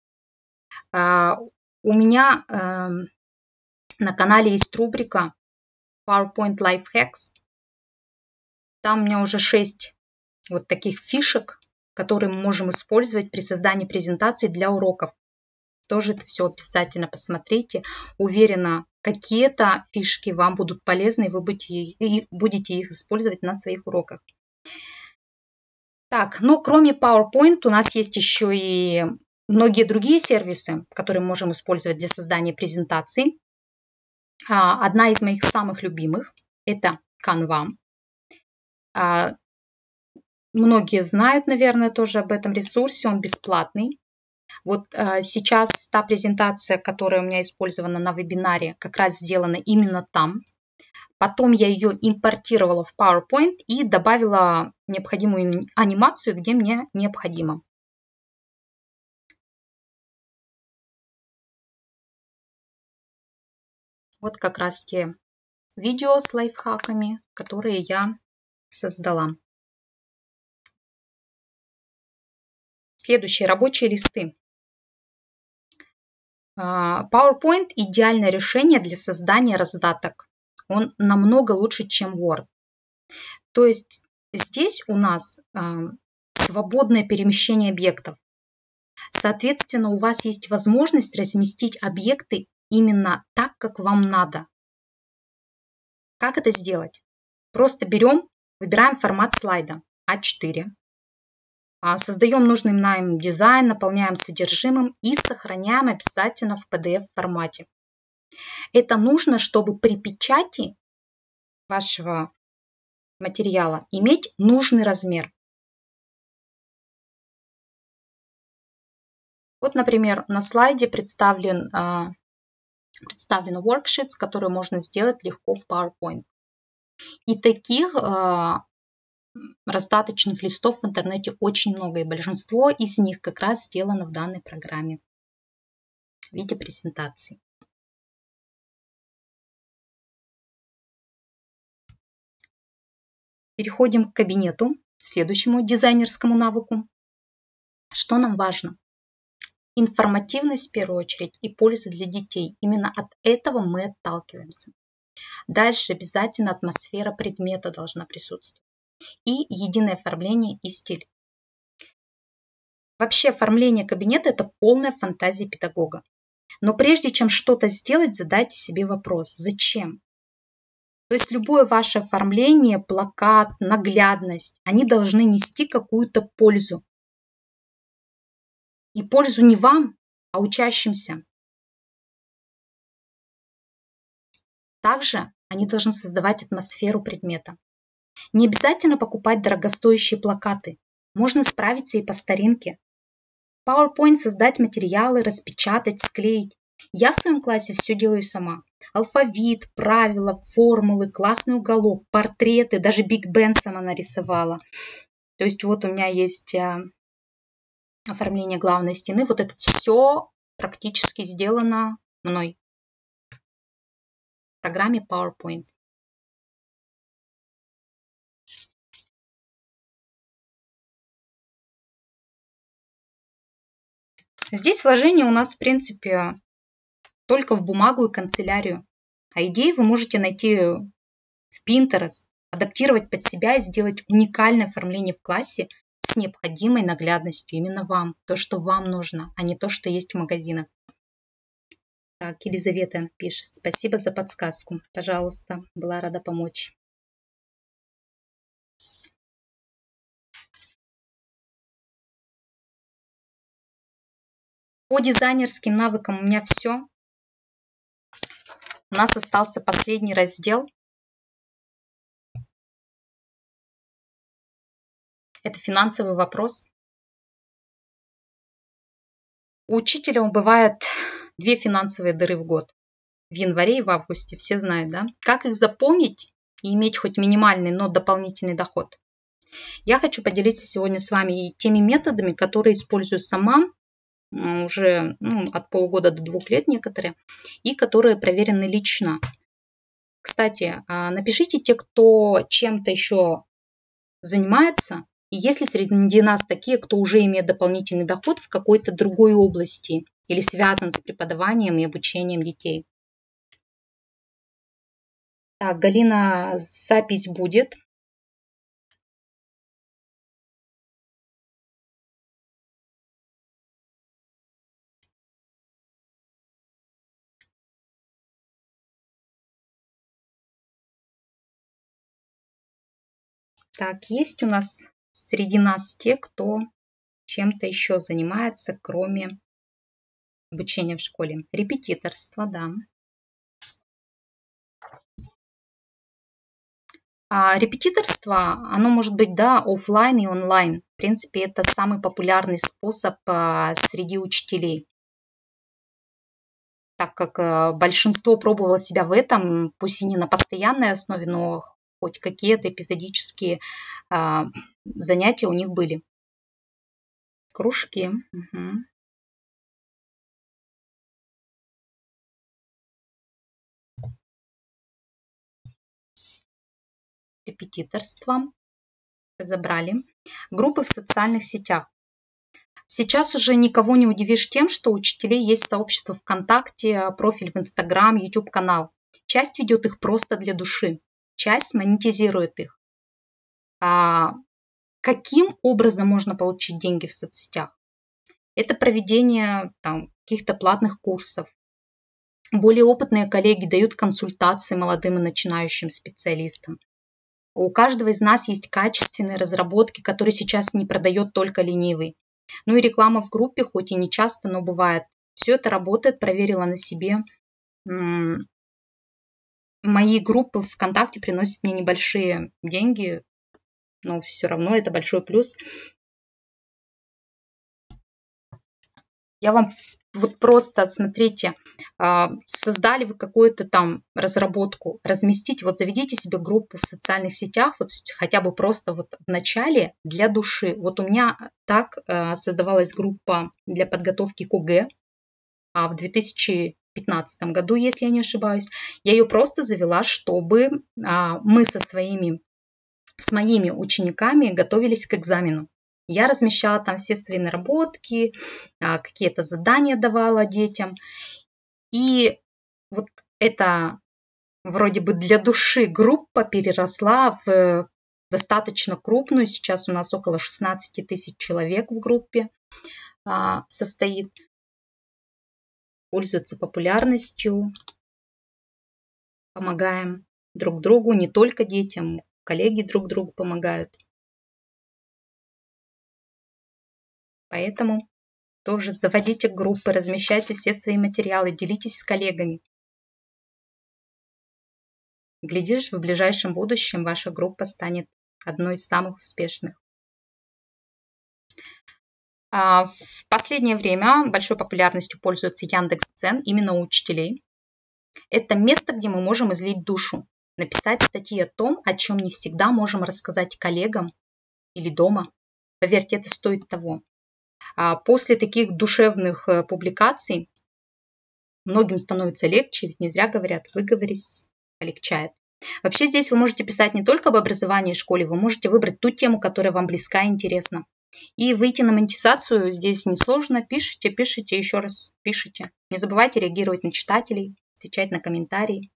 У меня на канале есть рубрика PowerPoint Life Hacks. Там у меня уже 6 вот таких фишек, которые мы можем использовать при создании презентаций для уроков. Тоже это все обязательно посмотрите. Уверена, какие-то фишки вам будут полезны, и вы будете их использовать на своих уроках. Так, но кроме PowerPoint у нас есть еще и многие другие сервисы, которые мы можем использовать для создания презентаций. Одна из моих самых любимых – это Canva. Многие знают, наверное, тоже об этом ресурсе, он бесплатный. Вот сейчас та презентация, которая у меня использована на вебинаре, как раз сделана именно там. Потом я ее импортировала в PowerPoint и добавила необходимую анимацию, где мне необходимо. Вот как раз те видео с лайфхаками, которые я создала. Следующие рабочие листы. PowerPoint – идеальное решение для создания раздаток. Он намного лучше, чем Word. То есть здесь у нас свободное перемещение объектов. Соответственно, у вас есть возможность разместить объекты именно так, как вам надо. Как это сделать? Просто берем, выбираем формат слайда А4, создаем нужный нам дизайн, наполняем содержимым и сохраняем обязательно в PDF-формате. Это нужно, чтобы при печати вашего материала иметь нужный размер. Вот, например, на слайде представлен worksheets, которые можно сделать легко в PowerPoint. И таких раздаточных листов в интернете очень много, и большинство из них как раз сделано в данной программе в виде презентации. Переходим к кабинету, следующему дизайнерскому навыку. Что нам важно? информативность в первую очередь и польза для детей. Именно от этого мы отталкиваемся. Дальше обязательно атмосфера предмета должна присутствовать. И единое оформление и стиль. Вообще оформление кабинета – это полная фантазия педагога. Но прежде чем что-то сделать, задайте себе вопрос: зачем? То есть любое ваше оформление, плакат, наглядность, они должны нести какую-то пользу. И пользу не вам, а учащимся. Также они должны создавать атмосферу предмета. Не обязательно покупать дорогостоящие плакаты. Можно справиться и по старинке. PowerPoint создать материалы, распечатать, склеить. Я в своем классе все делаю сама. Алфавит, правила, формулы, классный уголок, портреты, даже Биг Бен сама нарисовала. То есть вот у меня есть оформление главной стены. Вот это все практически сделано мной в программе PowerPoint. Здесь вложение у нас, в принципе, только в бумагу и канцелярию. А идеи вы можете найти в Pinterest, адаптировать под себя и сделать уникальное оформление в классе с необходимой наглядностью. Именно вам. То, что вам нужно, а не то, что есть в магазинах. Так, Елизавета пишет: спасибо за подсказку. Пожалуйста, была рада помочь. По дизайнерским навыкам у меня все. У нас остался последний раздел. Это финансовый вопрос. У учителя бывает 2 финансовые дыры в год. В январе и в августе. Все знают, да? Как их заполнить и иметь хоть минимальный, но дополнительный доход? Я хочу поделиться сегодня с вами теми методами, которые использую сама уже от полугода до 2 лет некоторые, и которые проверены лично. Кстати, напишите те, кто чем-то еще занимается, и есть ли среди нас такие, кто уже имеет дополнительный доход в какой-то другой области или связан с преподаванием и обучением детей. Так, Галина, запись будет. Так, есть у нас среди нас те, кто чем-то еще занимается, кроме обучения в школе. Репетиторство, да. Репетиторство, оно может быть, да, офлайн и онлайн. В принципе, это самый популярный способ среди учителей. Так как большинство пробовало себя в этом, пусть и не на постоянной основе, но хоть какие-то эпизодические занятия у них были. Кружки. Угу. Репетиторство. Разобрали. Группы в социальных сетях. Сейчас уже никого не удивишь тем, что у учителей есть сообщество ВКонтакте, профиль в Инстаграм, YouTube канал. Часть ведет их просто для души, часть монетизирует их. Каким образом можно получить деньги в соцсетях? Это проведение каких-то платных курсов. Более опытные коллеги дают консультации молодым и начинающим специалистам. У каждого из нас есть качественные разработки, которые сейчас не продает только ленивый. Ну и реклама в группе, хоть и не часто, но бывает. Все это работает, проверила на себе. Мои группы ВКонтакте приносят мне небольшие деньги, но все равно это большой плюс. Я вам вот просто, смотрите, создали вы какую-то там разработку, разместите, вот заведите себе группу в социальных сетях, вот хотя бы просто вот в начале для души. Вот у меня так создавалась группа для подготовки к ОГЭ в 2015 году, если я не ошибаюсь. Я ее просто завела, чтобы мы с моими учениками готовились к экзамену. Я размещала там все свои наработки, какие-то задания давала детям. И вот эта вроде бы для души группа переросла в достаточно крупную. Сейчас у нас около 16 тысяч человек в группе состоит. Пользуется популярностью. Помогаем друг другу, не только детям, коллеги друг другу помогают. Поэтому тоже заводите группы, размещайте все свои материалы, делитесь с коллегами. Глядишь, в ближайшем будущем ваша группа станет одной из самых успешных. В последнее время большой популярностью пользуется Яндекс.Дзен именно у учителей. Это место, где мы можем излить душу, написать статьи о том, о чем не всегда можем рассказать коллегам или дома. Поверьте, это стоит того. После таких душевных публикаций многим становится легче, ведь не зря говорят, выговорись полегчает. Вообще здесь вы можете писать не только об образовании и школе, вы можете выбрать ту тему, которая вам близка и интересна. И выйти на монетизацию здесь несложно. Пишите, еще раз пишите. Не забывайте реагировать на читателей, отвечать на комментарии.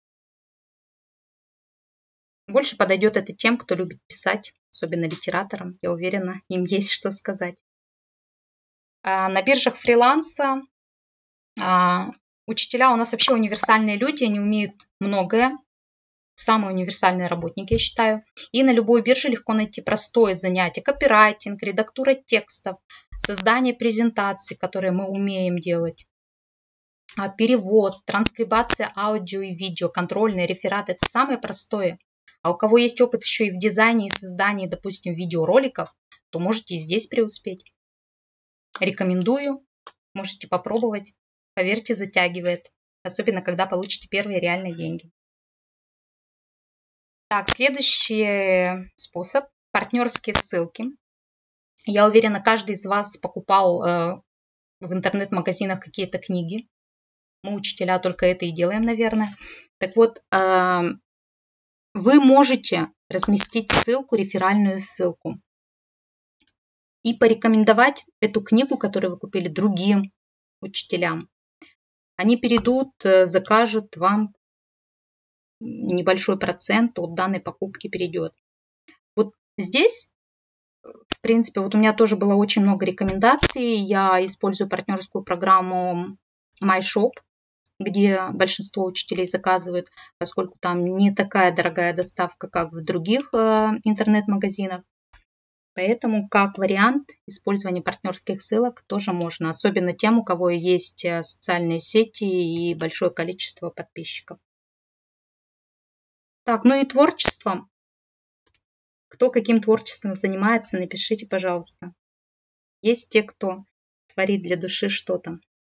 Больше подойдет это тем, кто любит писать, особенно литераторам. Я уверена, им есть что сказать. На биржах фриланса учителя у нас вообще универсальные люди, они умеют многое. Самые универсальные работники, я считаю. И на любой бирже легко найти простое занятие. Копирайтинг, редактура текстов, создание презентаций, которые мы умеем делать. Перевод, транскрибация аудио и видео, контрольные рефераты. Это самое простое. А у кого есть опыт еще и в дизайне и создании, допустим, видеороликов, то можете и здесь преуспеть. Рекомендую. Можете попробовать. Поверьте, затягивает. Особенно, когда получите первые реальные деньги. Так, следующий способ – партнерские ссылки. Я уверена, каждый из вас покупал в интернет-магазинах какие-то книги. Мы, учителя, только это и делаем, наверное. Так вот, вы можете разместить ссылку, реферальную ссылку, и порекомендовать эту книгу, которую вы купили, другим учителям. Они перейдут, закажут вам, небольшой процент от данной покупки перейдет. Вот здесь, в принципе, вот у меня тоже было очень много рекомендаций. Я использую партнерскую программу MyShop, где большинство учителей заказывают, поскольку там не такая дорогая доставка, как в других интернет-магазинах. Поэтому как вариант использования партнерских ссылок тоже можно, особенно тем, у кого есть социальные сети и большое количество подписчиков. Так, ну и творчеством. Кто каким творчеством занимается, напишите, пожалуйста. Есть те, кто творит для души что-то.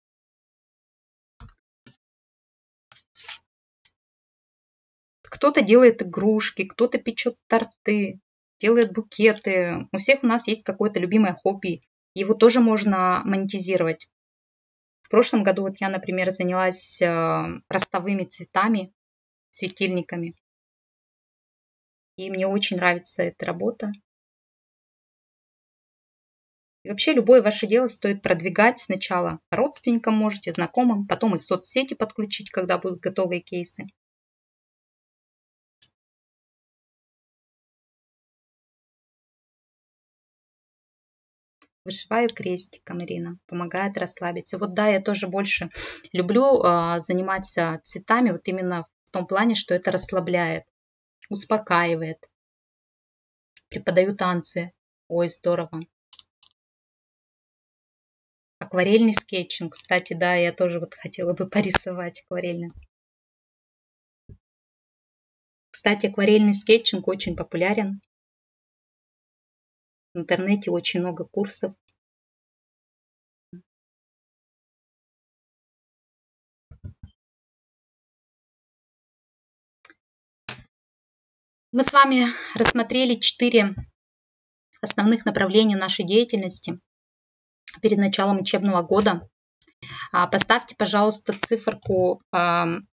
Кто-то делает игрушки, кто-то печет торты, делает букеты. У всех у нас есть какое-то любимое хобби. Его тоже можно монетизировать. В прошлом году вот я, например, занялась ростовыми цветами, светильниками. И мне очень нравится эта работа. И вообще любое ваше дело стоит продвигать сначала родственникам можете, знакомым, потом и соцсети подключить, когда будут готовые кейсы. Вышиваю крестиком, Ирина, помогает расслабиться. Вот да, я тоже больше люблю заниматься цветами, вот именно в том плане, что это расслабляет, успокаивает. Преподаю танцы. Ой, здорово. Акварельный скетчинг, кстати, да, я тоже вот хотела бы порисовать акварельно. Кстати, акварельный скетчинг очень популярен. В интернете очень много курсов. Мы с вами рассмотрели 4 основных направления нашей деятельности перед началом учебного года. Поставьте, пожалуйста, циферку 1,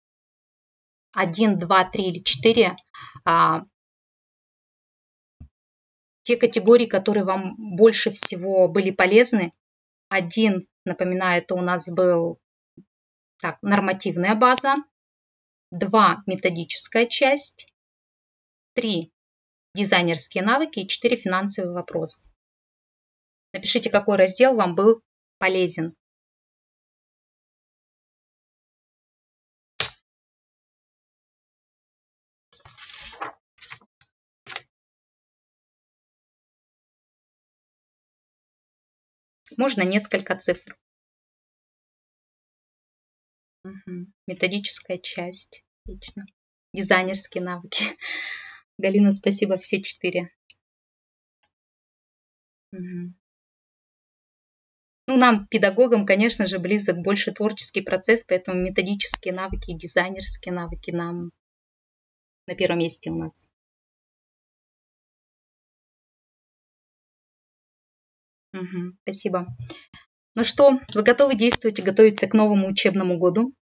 2, 3 или 4 те категории, которые вам больше всего были полезны. 1, напоминаю, это у нас был нормативная база. 2, методическая часть. 3, дизайнерские навыки. И 4, финансовый вопрос. Напишите, какой раздел вам был полезен. Можно несколько цифр. Методическая часть. Отлично. Дизайнерские навыки. Галина, спасибо, все 4. Ну, нам, педагогам, конечно же, близок больше творческий процесс, поэтому методические навыки и дизайнерские навыки нам на первом месте у нас. Спасибо. Ну что, вы готовы действовать и готовиться к новому учебному году?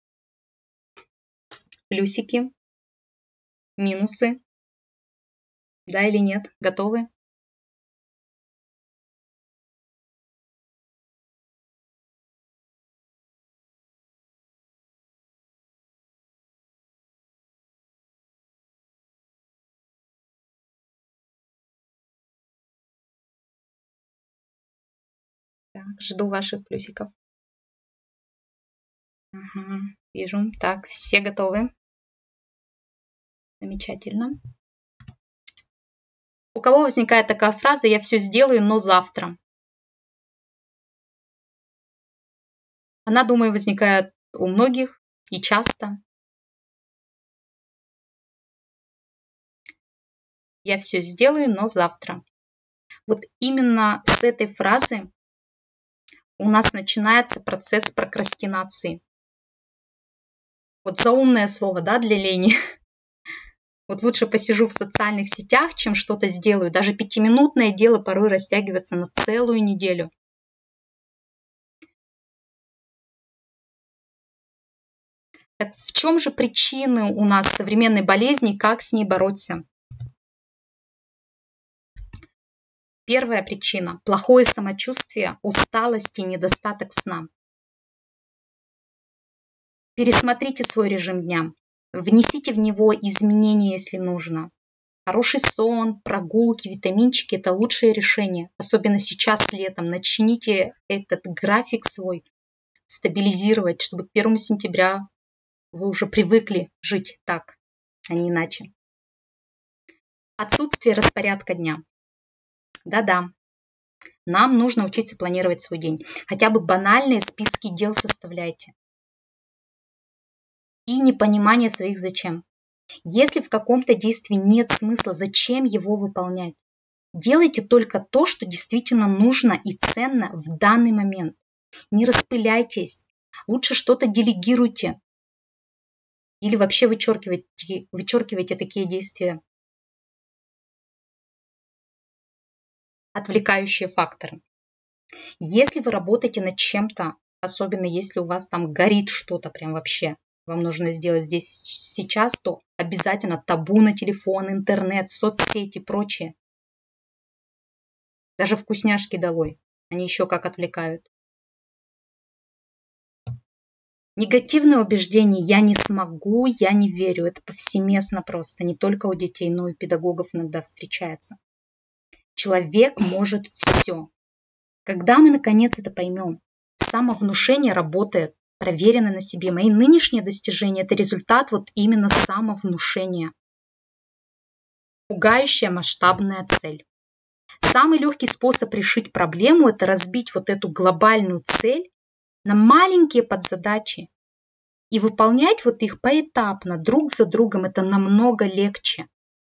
Плюсики, минусы, да или нет? Готовы? Так, жду ваших плюсиков. Вижу. Так, все готовы? Замечательно. У кого возникает такая фраза «я все сделаю, но завтра»? Она, думаю, возникает у многих и часто. Я все сделаю, но завтра. Вот именно с этой фразы у нас начинается процесс прокрастинации. Вот заумное слово, да, для лени. Вот лучше посижу в социальных сетях, чем что-то сделаю. Даже 5-минутное дело порой растягивается на целую неделю. Так в чем же причины у нас современной болезни, как с ней бороться? Первая причина – плохое самочувствие, усталость и недостаток сна. Пересмотрите свой режим дня. Внесите в него изменения, если нужно. Хороший сон, прогулки, витаминчики – это лучшее решение. Особенно сейчас летом. Начните этот график свой стабилизировать, чтобы к 1 сентября вы уже привыкли жить так, а не иначе. Отсутствие распорядка дня. Да-да, нам нужно учиться планировать свой день. Хотя бы банальные списки дел составляйте. И непонимание своих зачем. Если в каком-то действии нет смысла, зачем его выполнять? Делайте только то, что действительно нужно и ценно в данный момент. Не распыляйтесь. Лучше что-то делегируйте. Или вообще вычеркивайте такие действия. Отвлекающие факторы. Если вы работаете над чем-то, особенно если у вас там горит что-то прям вообще, вам нужно сделать здесь сейчас, то обязательно табу на телефон, интернет, соцсети и прочее. Даже вкусняшки долой. Они еще как отвлекают. Негативное убеждение «я не смогу», «я не верю» – это повсеместно просто. Не только у детей, но и у педагогов иногда встречается. Человек может все. Когда мы наконец это поймем? Самовнушение работает, проверено на себе. Мои нынешние достижения – это результат вот именно самовнушения. Пугающая масштабная цель. Самый легкий способ решить проблему – это разбить вот эту глобальную цель на маленькие подзадачи и выполнять вот их поэтапно, друг за другом. Это намного легче.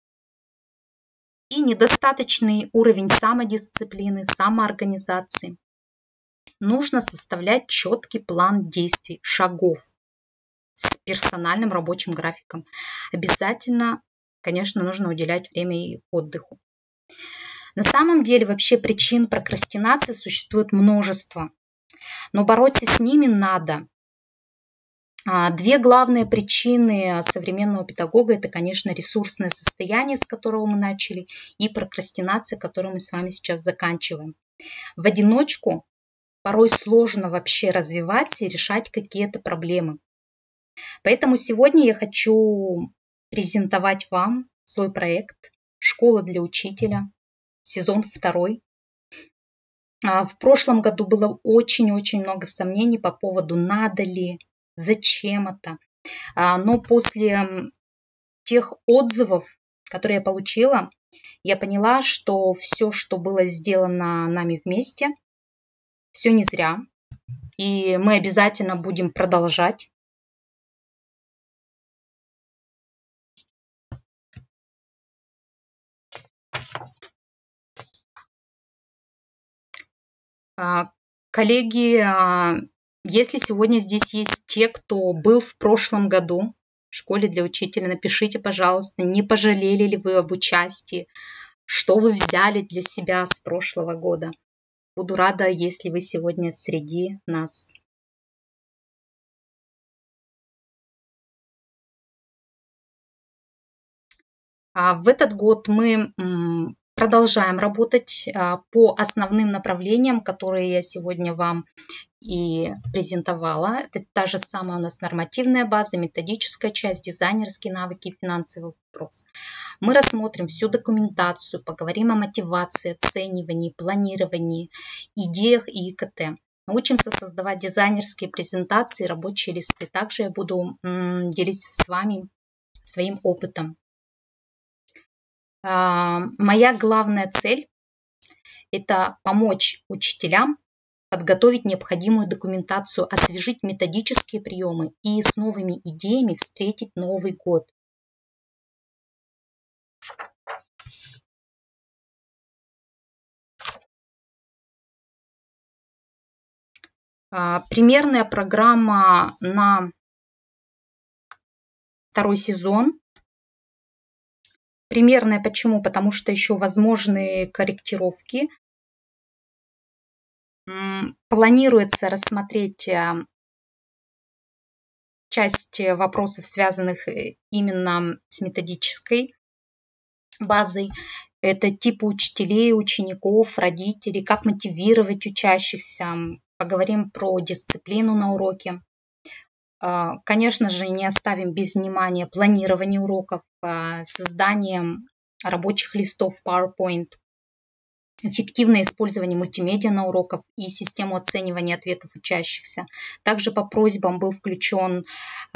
И недостаточный уровень самодисциплины, самоорганизации. Нужно составлять четкий план действий, шагов с персональным рабочим графиком. Обязательно, конечно, нужно уделять время и отдыху. На самом деле вообще причин прокрастинации существует множество, но бороться с ними надо Две главные причины современного педагога – это, конечно, ресурсное состояние, с которого мы начали, и прокрастинация, которую мы с вами сейчас заканчиваем. В одиночку порой сложно вообще развивать и решать какие-то проблемы. Поэтому сегодня я хочу презентовать вам свой проект «Школа для учителя», сезон 2. В прошлом году было очень-очень много сомнений по поводу надо ли, зачем это. Но после тех отзывов, которые я получила, я поняла, что все, что было сделано нами вместе, все не зря. И мы обязательно будем продолжать. Коллеги, если сегодня здесь есть те, кто был в прошлом году в школе для учителя, напишите, пожалуйста, не пожалели ли вы об участии, что вы взяли для себя с прошлого года. Буду рада, если вы сегодня среди нас. В этот год мы продолжаем работать по основным направлениям, которые я сегодня вам и презентовала. Это та же самая у нас нормативная база, методическая часть, дизайнерские навыки, финансовый вопрос. Мы рассмотрим всю документацию, поговорим о мотивации, оценивании, планировании, идеях и ИКТ. Научимся создавать дизайнерские презентации, рабочие листы. Также я буду делиться с вами своим опытом. Моя главная цель – это помочь учителям подготовить необходимую документацию, освежить методические приемы и с новыми идеями встретить Новый год. Примерная программа на 2 сезон. Примерная почему? Потому что еще возможны корректировки. Планируется рассмотреть часть вопросов, связанных именно с методической базой. Это типы учителей, учеников, родителей, как мотивировать учащихся. Поговорим про дисциплину на уроке. Конечно же, не оставим без внимания планирование уроков, создание рабочих листов PowerPoint, эффективное использование мультимедиа на уроках и систему оценивания ответов учащихся. Также по просьбам был включен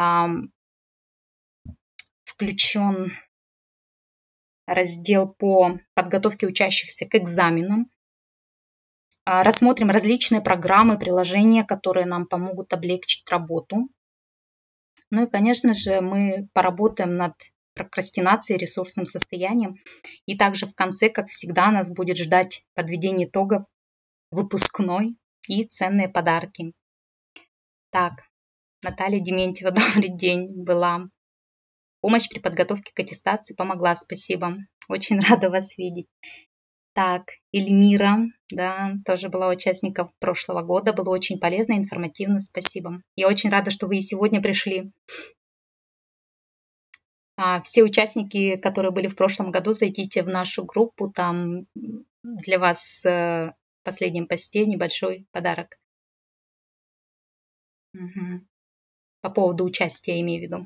раздел по подготовке учащихся к экзаменам. Рассмотрим различные программы, приложения, которые нам помогут облегчить работу. Ну и, конечно же, мы поработаем над прокрастинацией, ресурсным состоянием. И также в конце, как всегда, нас будет ждать подведение итогов, выпускной и ценные подарки. Так, Наталья Дементьева, добрый день, была. Помощь при подготовке к аттестации помогла, спасибо. Очень рада вас видеть. Так, Эльмира, да, тоже была участником прошлого года, было очень полезно, информативно, спасибо. Я очень рада, что вы и сегодня пришли. Все участники, которые были в прошлом году, зайдите в нашу группу, там для вас в последнем посте небольшой подарок. По поводу участия, имею в виду.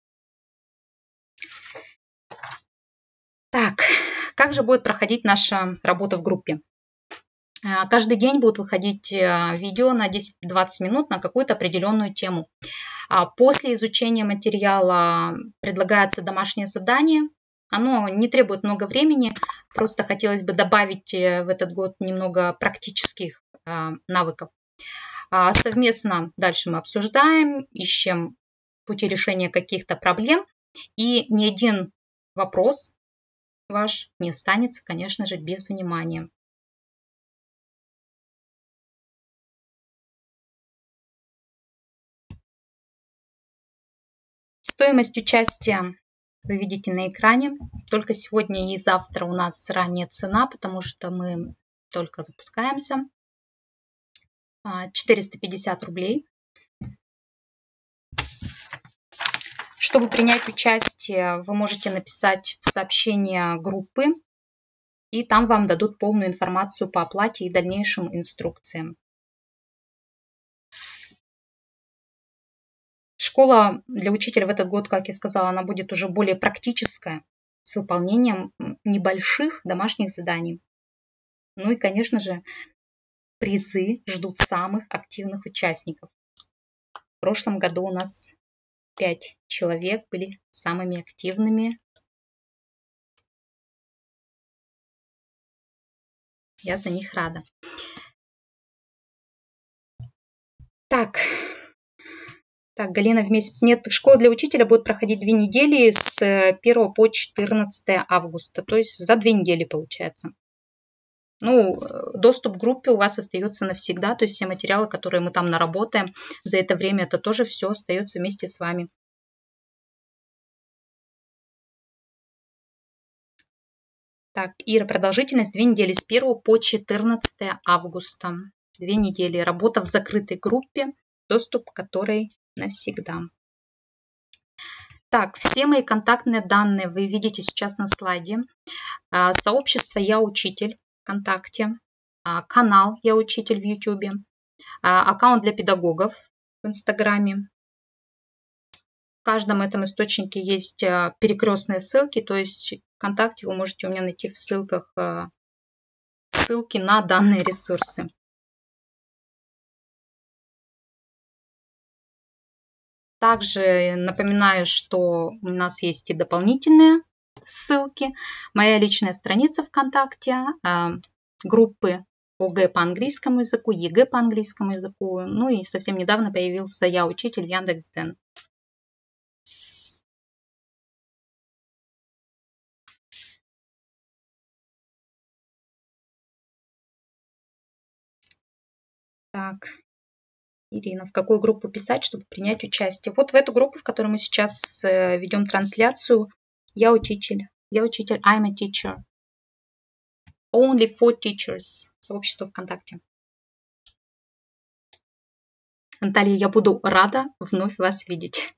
Так, как же будет проходить наша работа в группе? Каждый день будут выходить видео на 10-20 минут на какую-то определенную тему. После изучения материала предлагается домашнее задание. Оно не требует много времени, просто хотелось бы добавить в этот год немного практических навыков. Совместно дальше мы обсуждаем, ищем пути решения каких-то проблем, и ни один вопрос ваш не останется, конечно же, без внимания. Стоимость участия вы видите на экране. Только сегодня и завтра у нас ранняя цена, потому что мы только запускаемся. 450 рублей. Чтобы принять участие, вы можете написать в сообщение группы, и там вам дадут полную информацию по оплате и дальнейшим инструкциям. Школа для учителя в этот год, как я сказала, она будет уже более практическая, с выполнением небольших домашних заданий. Ну и, конечно же, призы ждут самых активных участников. В прошлом году у нас 5 человек были самыми активными. Я за них рада. Так, Галина, в месяц нет. Школа для учителя будет проходить 2 недели с 1 по 14 августа. То есть за 2 недели получается. Ну, доступ к группе у вас остается навсегда. То есть все материалы, которые мы там наработаем за это время, это тоже все остается вместе с вами. Так, Ира, продолжительность 2 недели с 1 по 14 августа. 2 недели. Работа в закрытой группе, доступ к которой навсегда. Так, все мои контактные данные вы видите сейчас на слайде. Сообщество «Я учитель» ВКонтакте, канал «Я учитель» в YouTube, аккаунт для педагогов в Инстаграме. В каждом этом источнике есть перекрестные ссылки, то есть ВКонтакте вы можете у меня найти в ссылках ссылки на данные ресурсы. Также напоминаю, что у нас есть и дополнительные ссылки. Моя личная страница ВКонтакте, группы ОГЭ по английскому языку, ЕГЭ по английскому языку. Ну и совсем недавно появился «Я учитель» в Яндекс.Дзен. Так, Ирина, в какую группу писать, чтобы принять участие? Вот в эту группу, в которой мы сейчас ведем трансляцию. Я учитель, I'm a teacher. Only for teachers. Сообщество ВКонтакте. Наталья, я буду рада вновь вас видеть.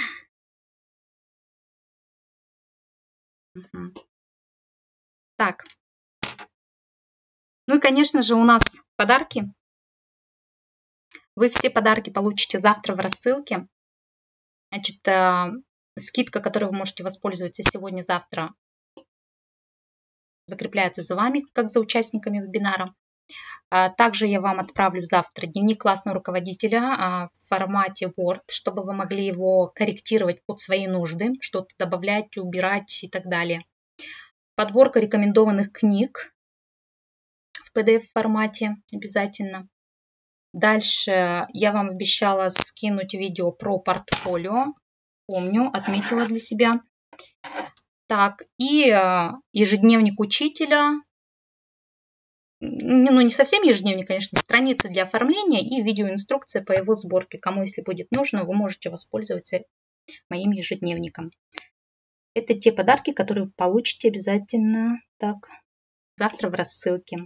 Так. Ну и, конечно же, у нас подарки. Вы все подарки получите завтра в рассылке. Значит, скидка, которой вы можете воспользоваться сегодня-завтра, закрепляется за вами, как за участниками вебинара. Также я вам отправлю завтра дневник классного руководителя в формате Word, чтобы вы могли его корректировать под свои нужды, что-то добавлять, убирать и так далее. Подборка рекомендованных книг в PDF-формате обязательно. Дальше я вам обещала скинуть видео про портфолио. Помню, отметила для себя. Так, и ежедневник учителя. Ну, не совсем ежедневник, конечно, страница для оформления и видеоинструкция по его сборке. Кому, если будет нужно, вы можете воспользоваться моим ежедневником. Это те подарки, которые вы получите обязательно так завтра в рассылке.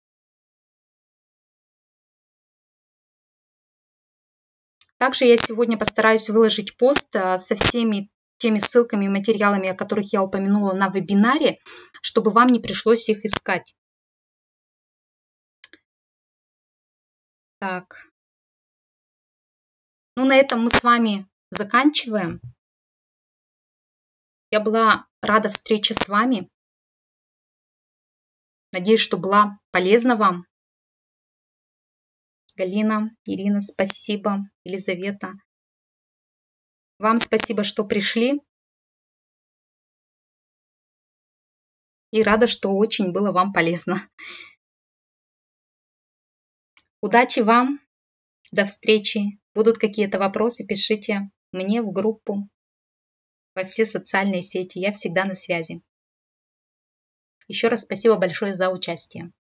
Также я сегодня постараюсь выложить пост со всеми теми ссылками и материалами, о которых я упомянула на вебинаре, чтобы вам не пришлось их искать. Так. Ну, на этом мы с вами заканчиваем. Я была рада встрече с вами. Надеюсь, что была полезна вам. Галина, Ирина, спасибо. Елизавета. Вам спасибо, что пришли. И рада, что очень было вам полезно. Удачи вам. До встречи. Будут какие-то вопросы, пишите мне в группу, во все социальные сети. Я всегда на связи. Еще раз спасибо большое за участие.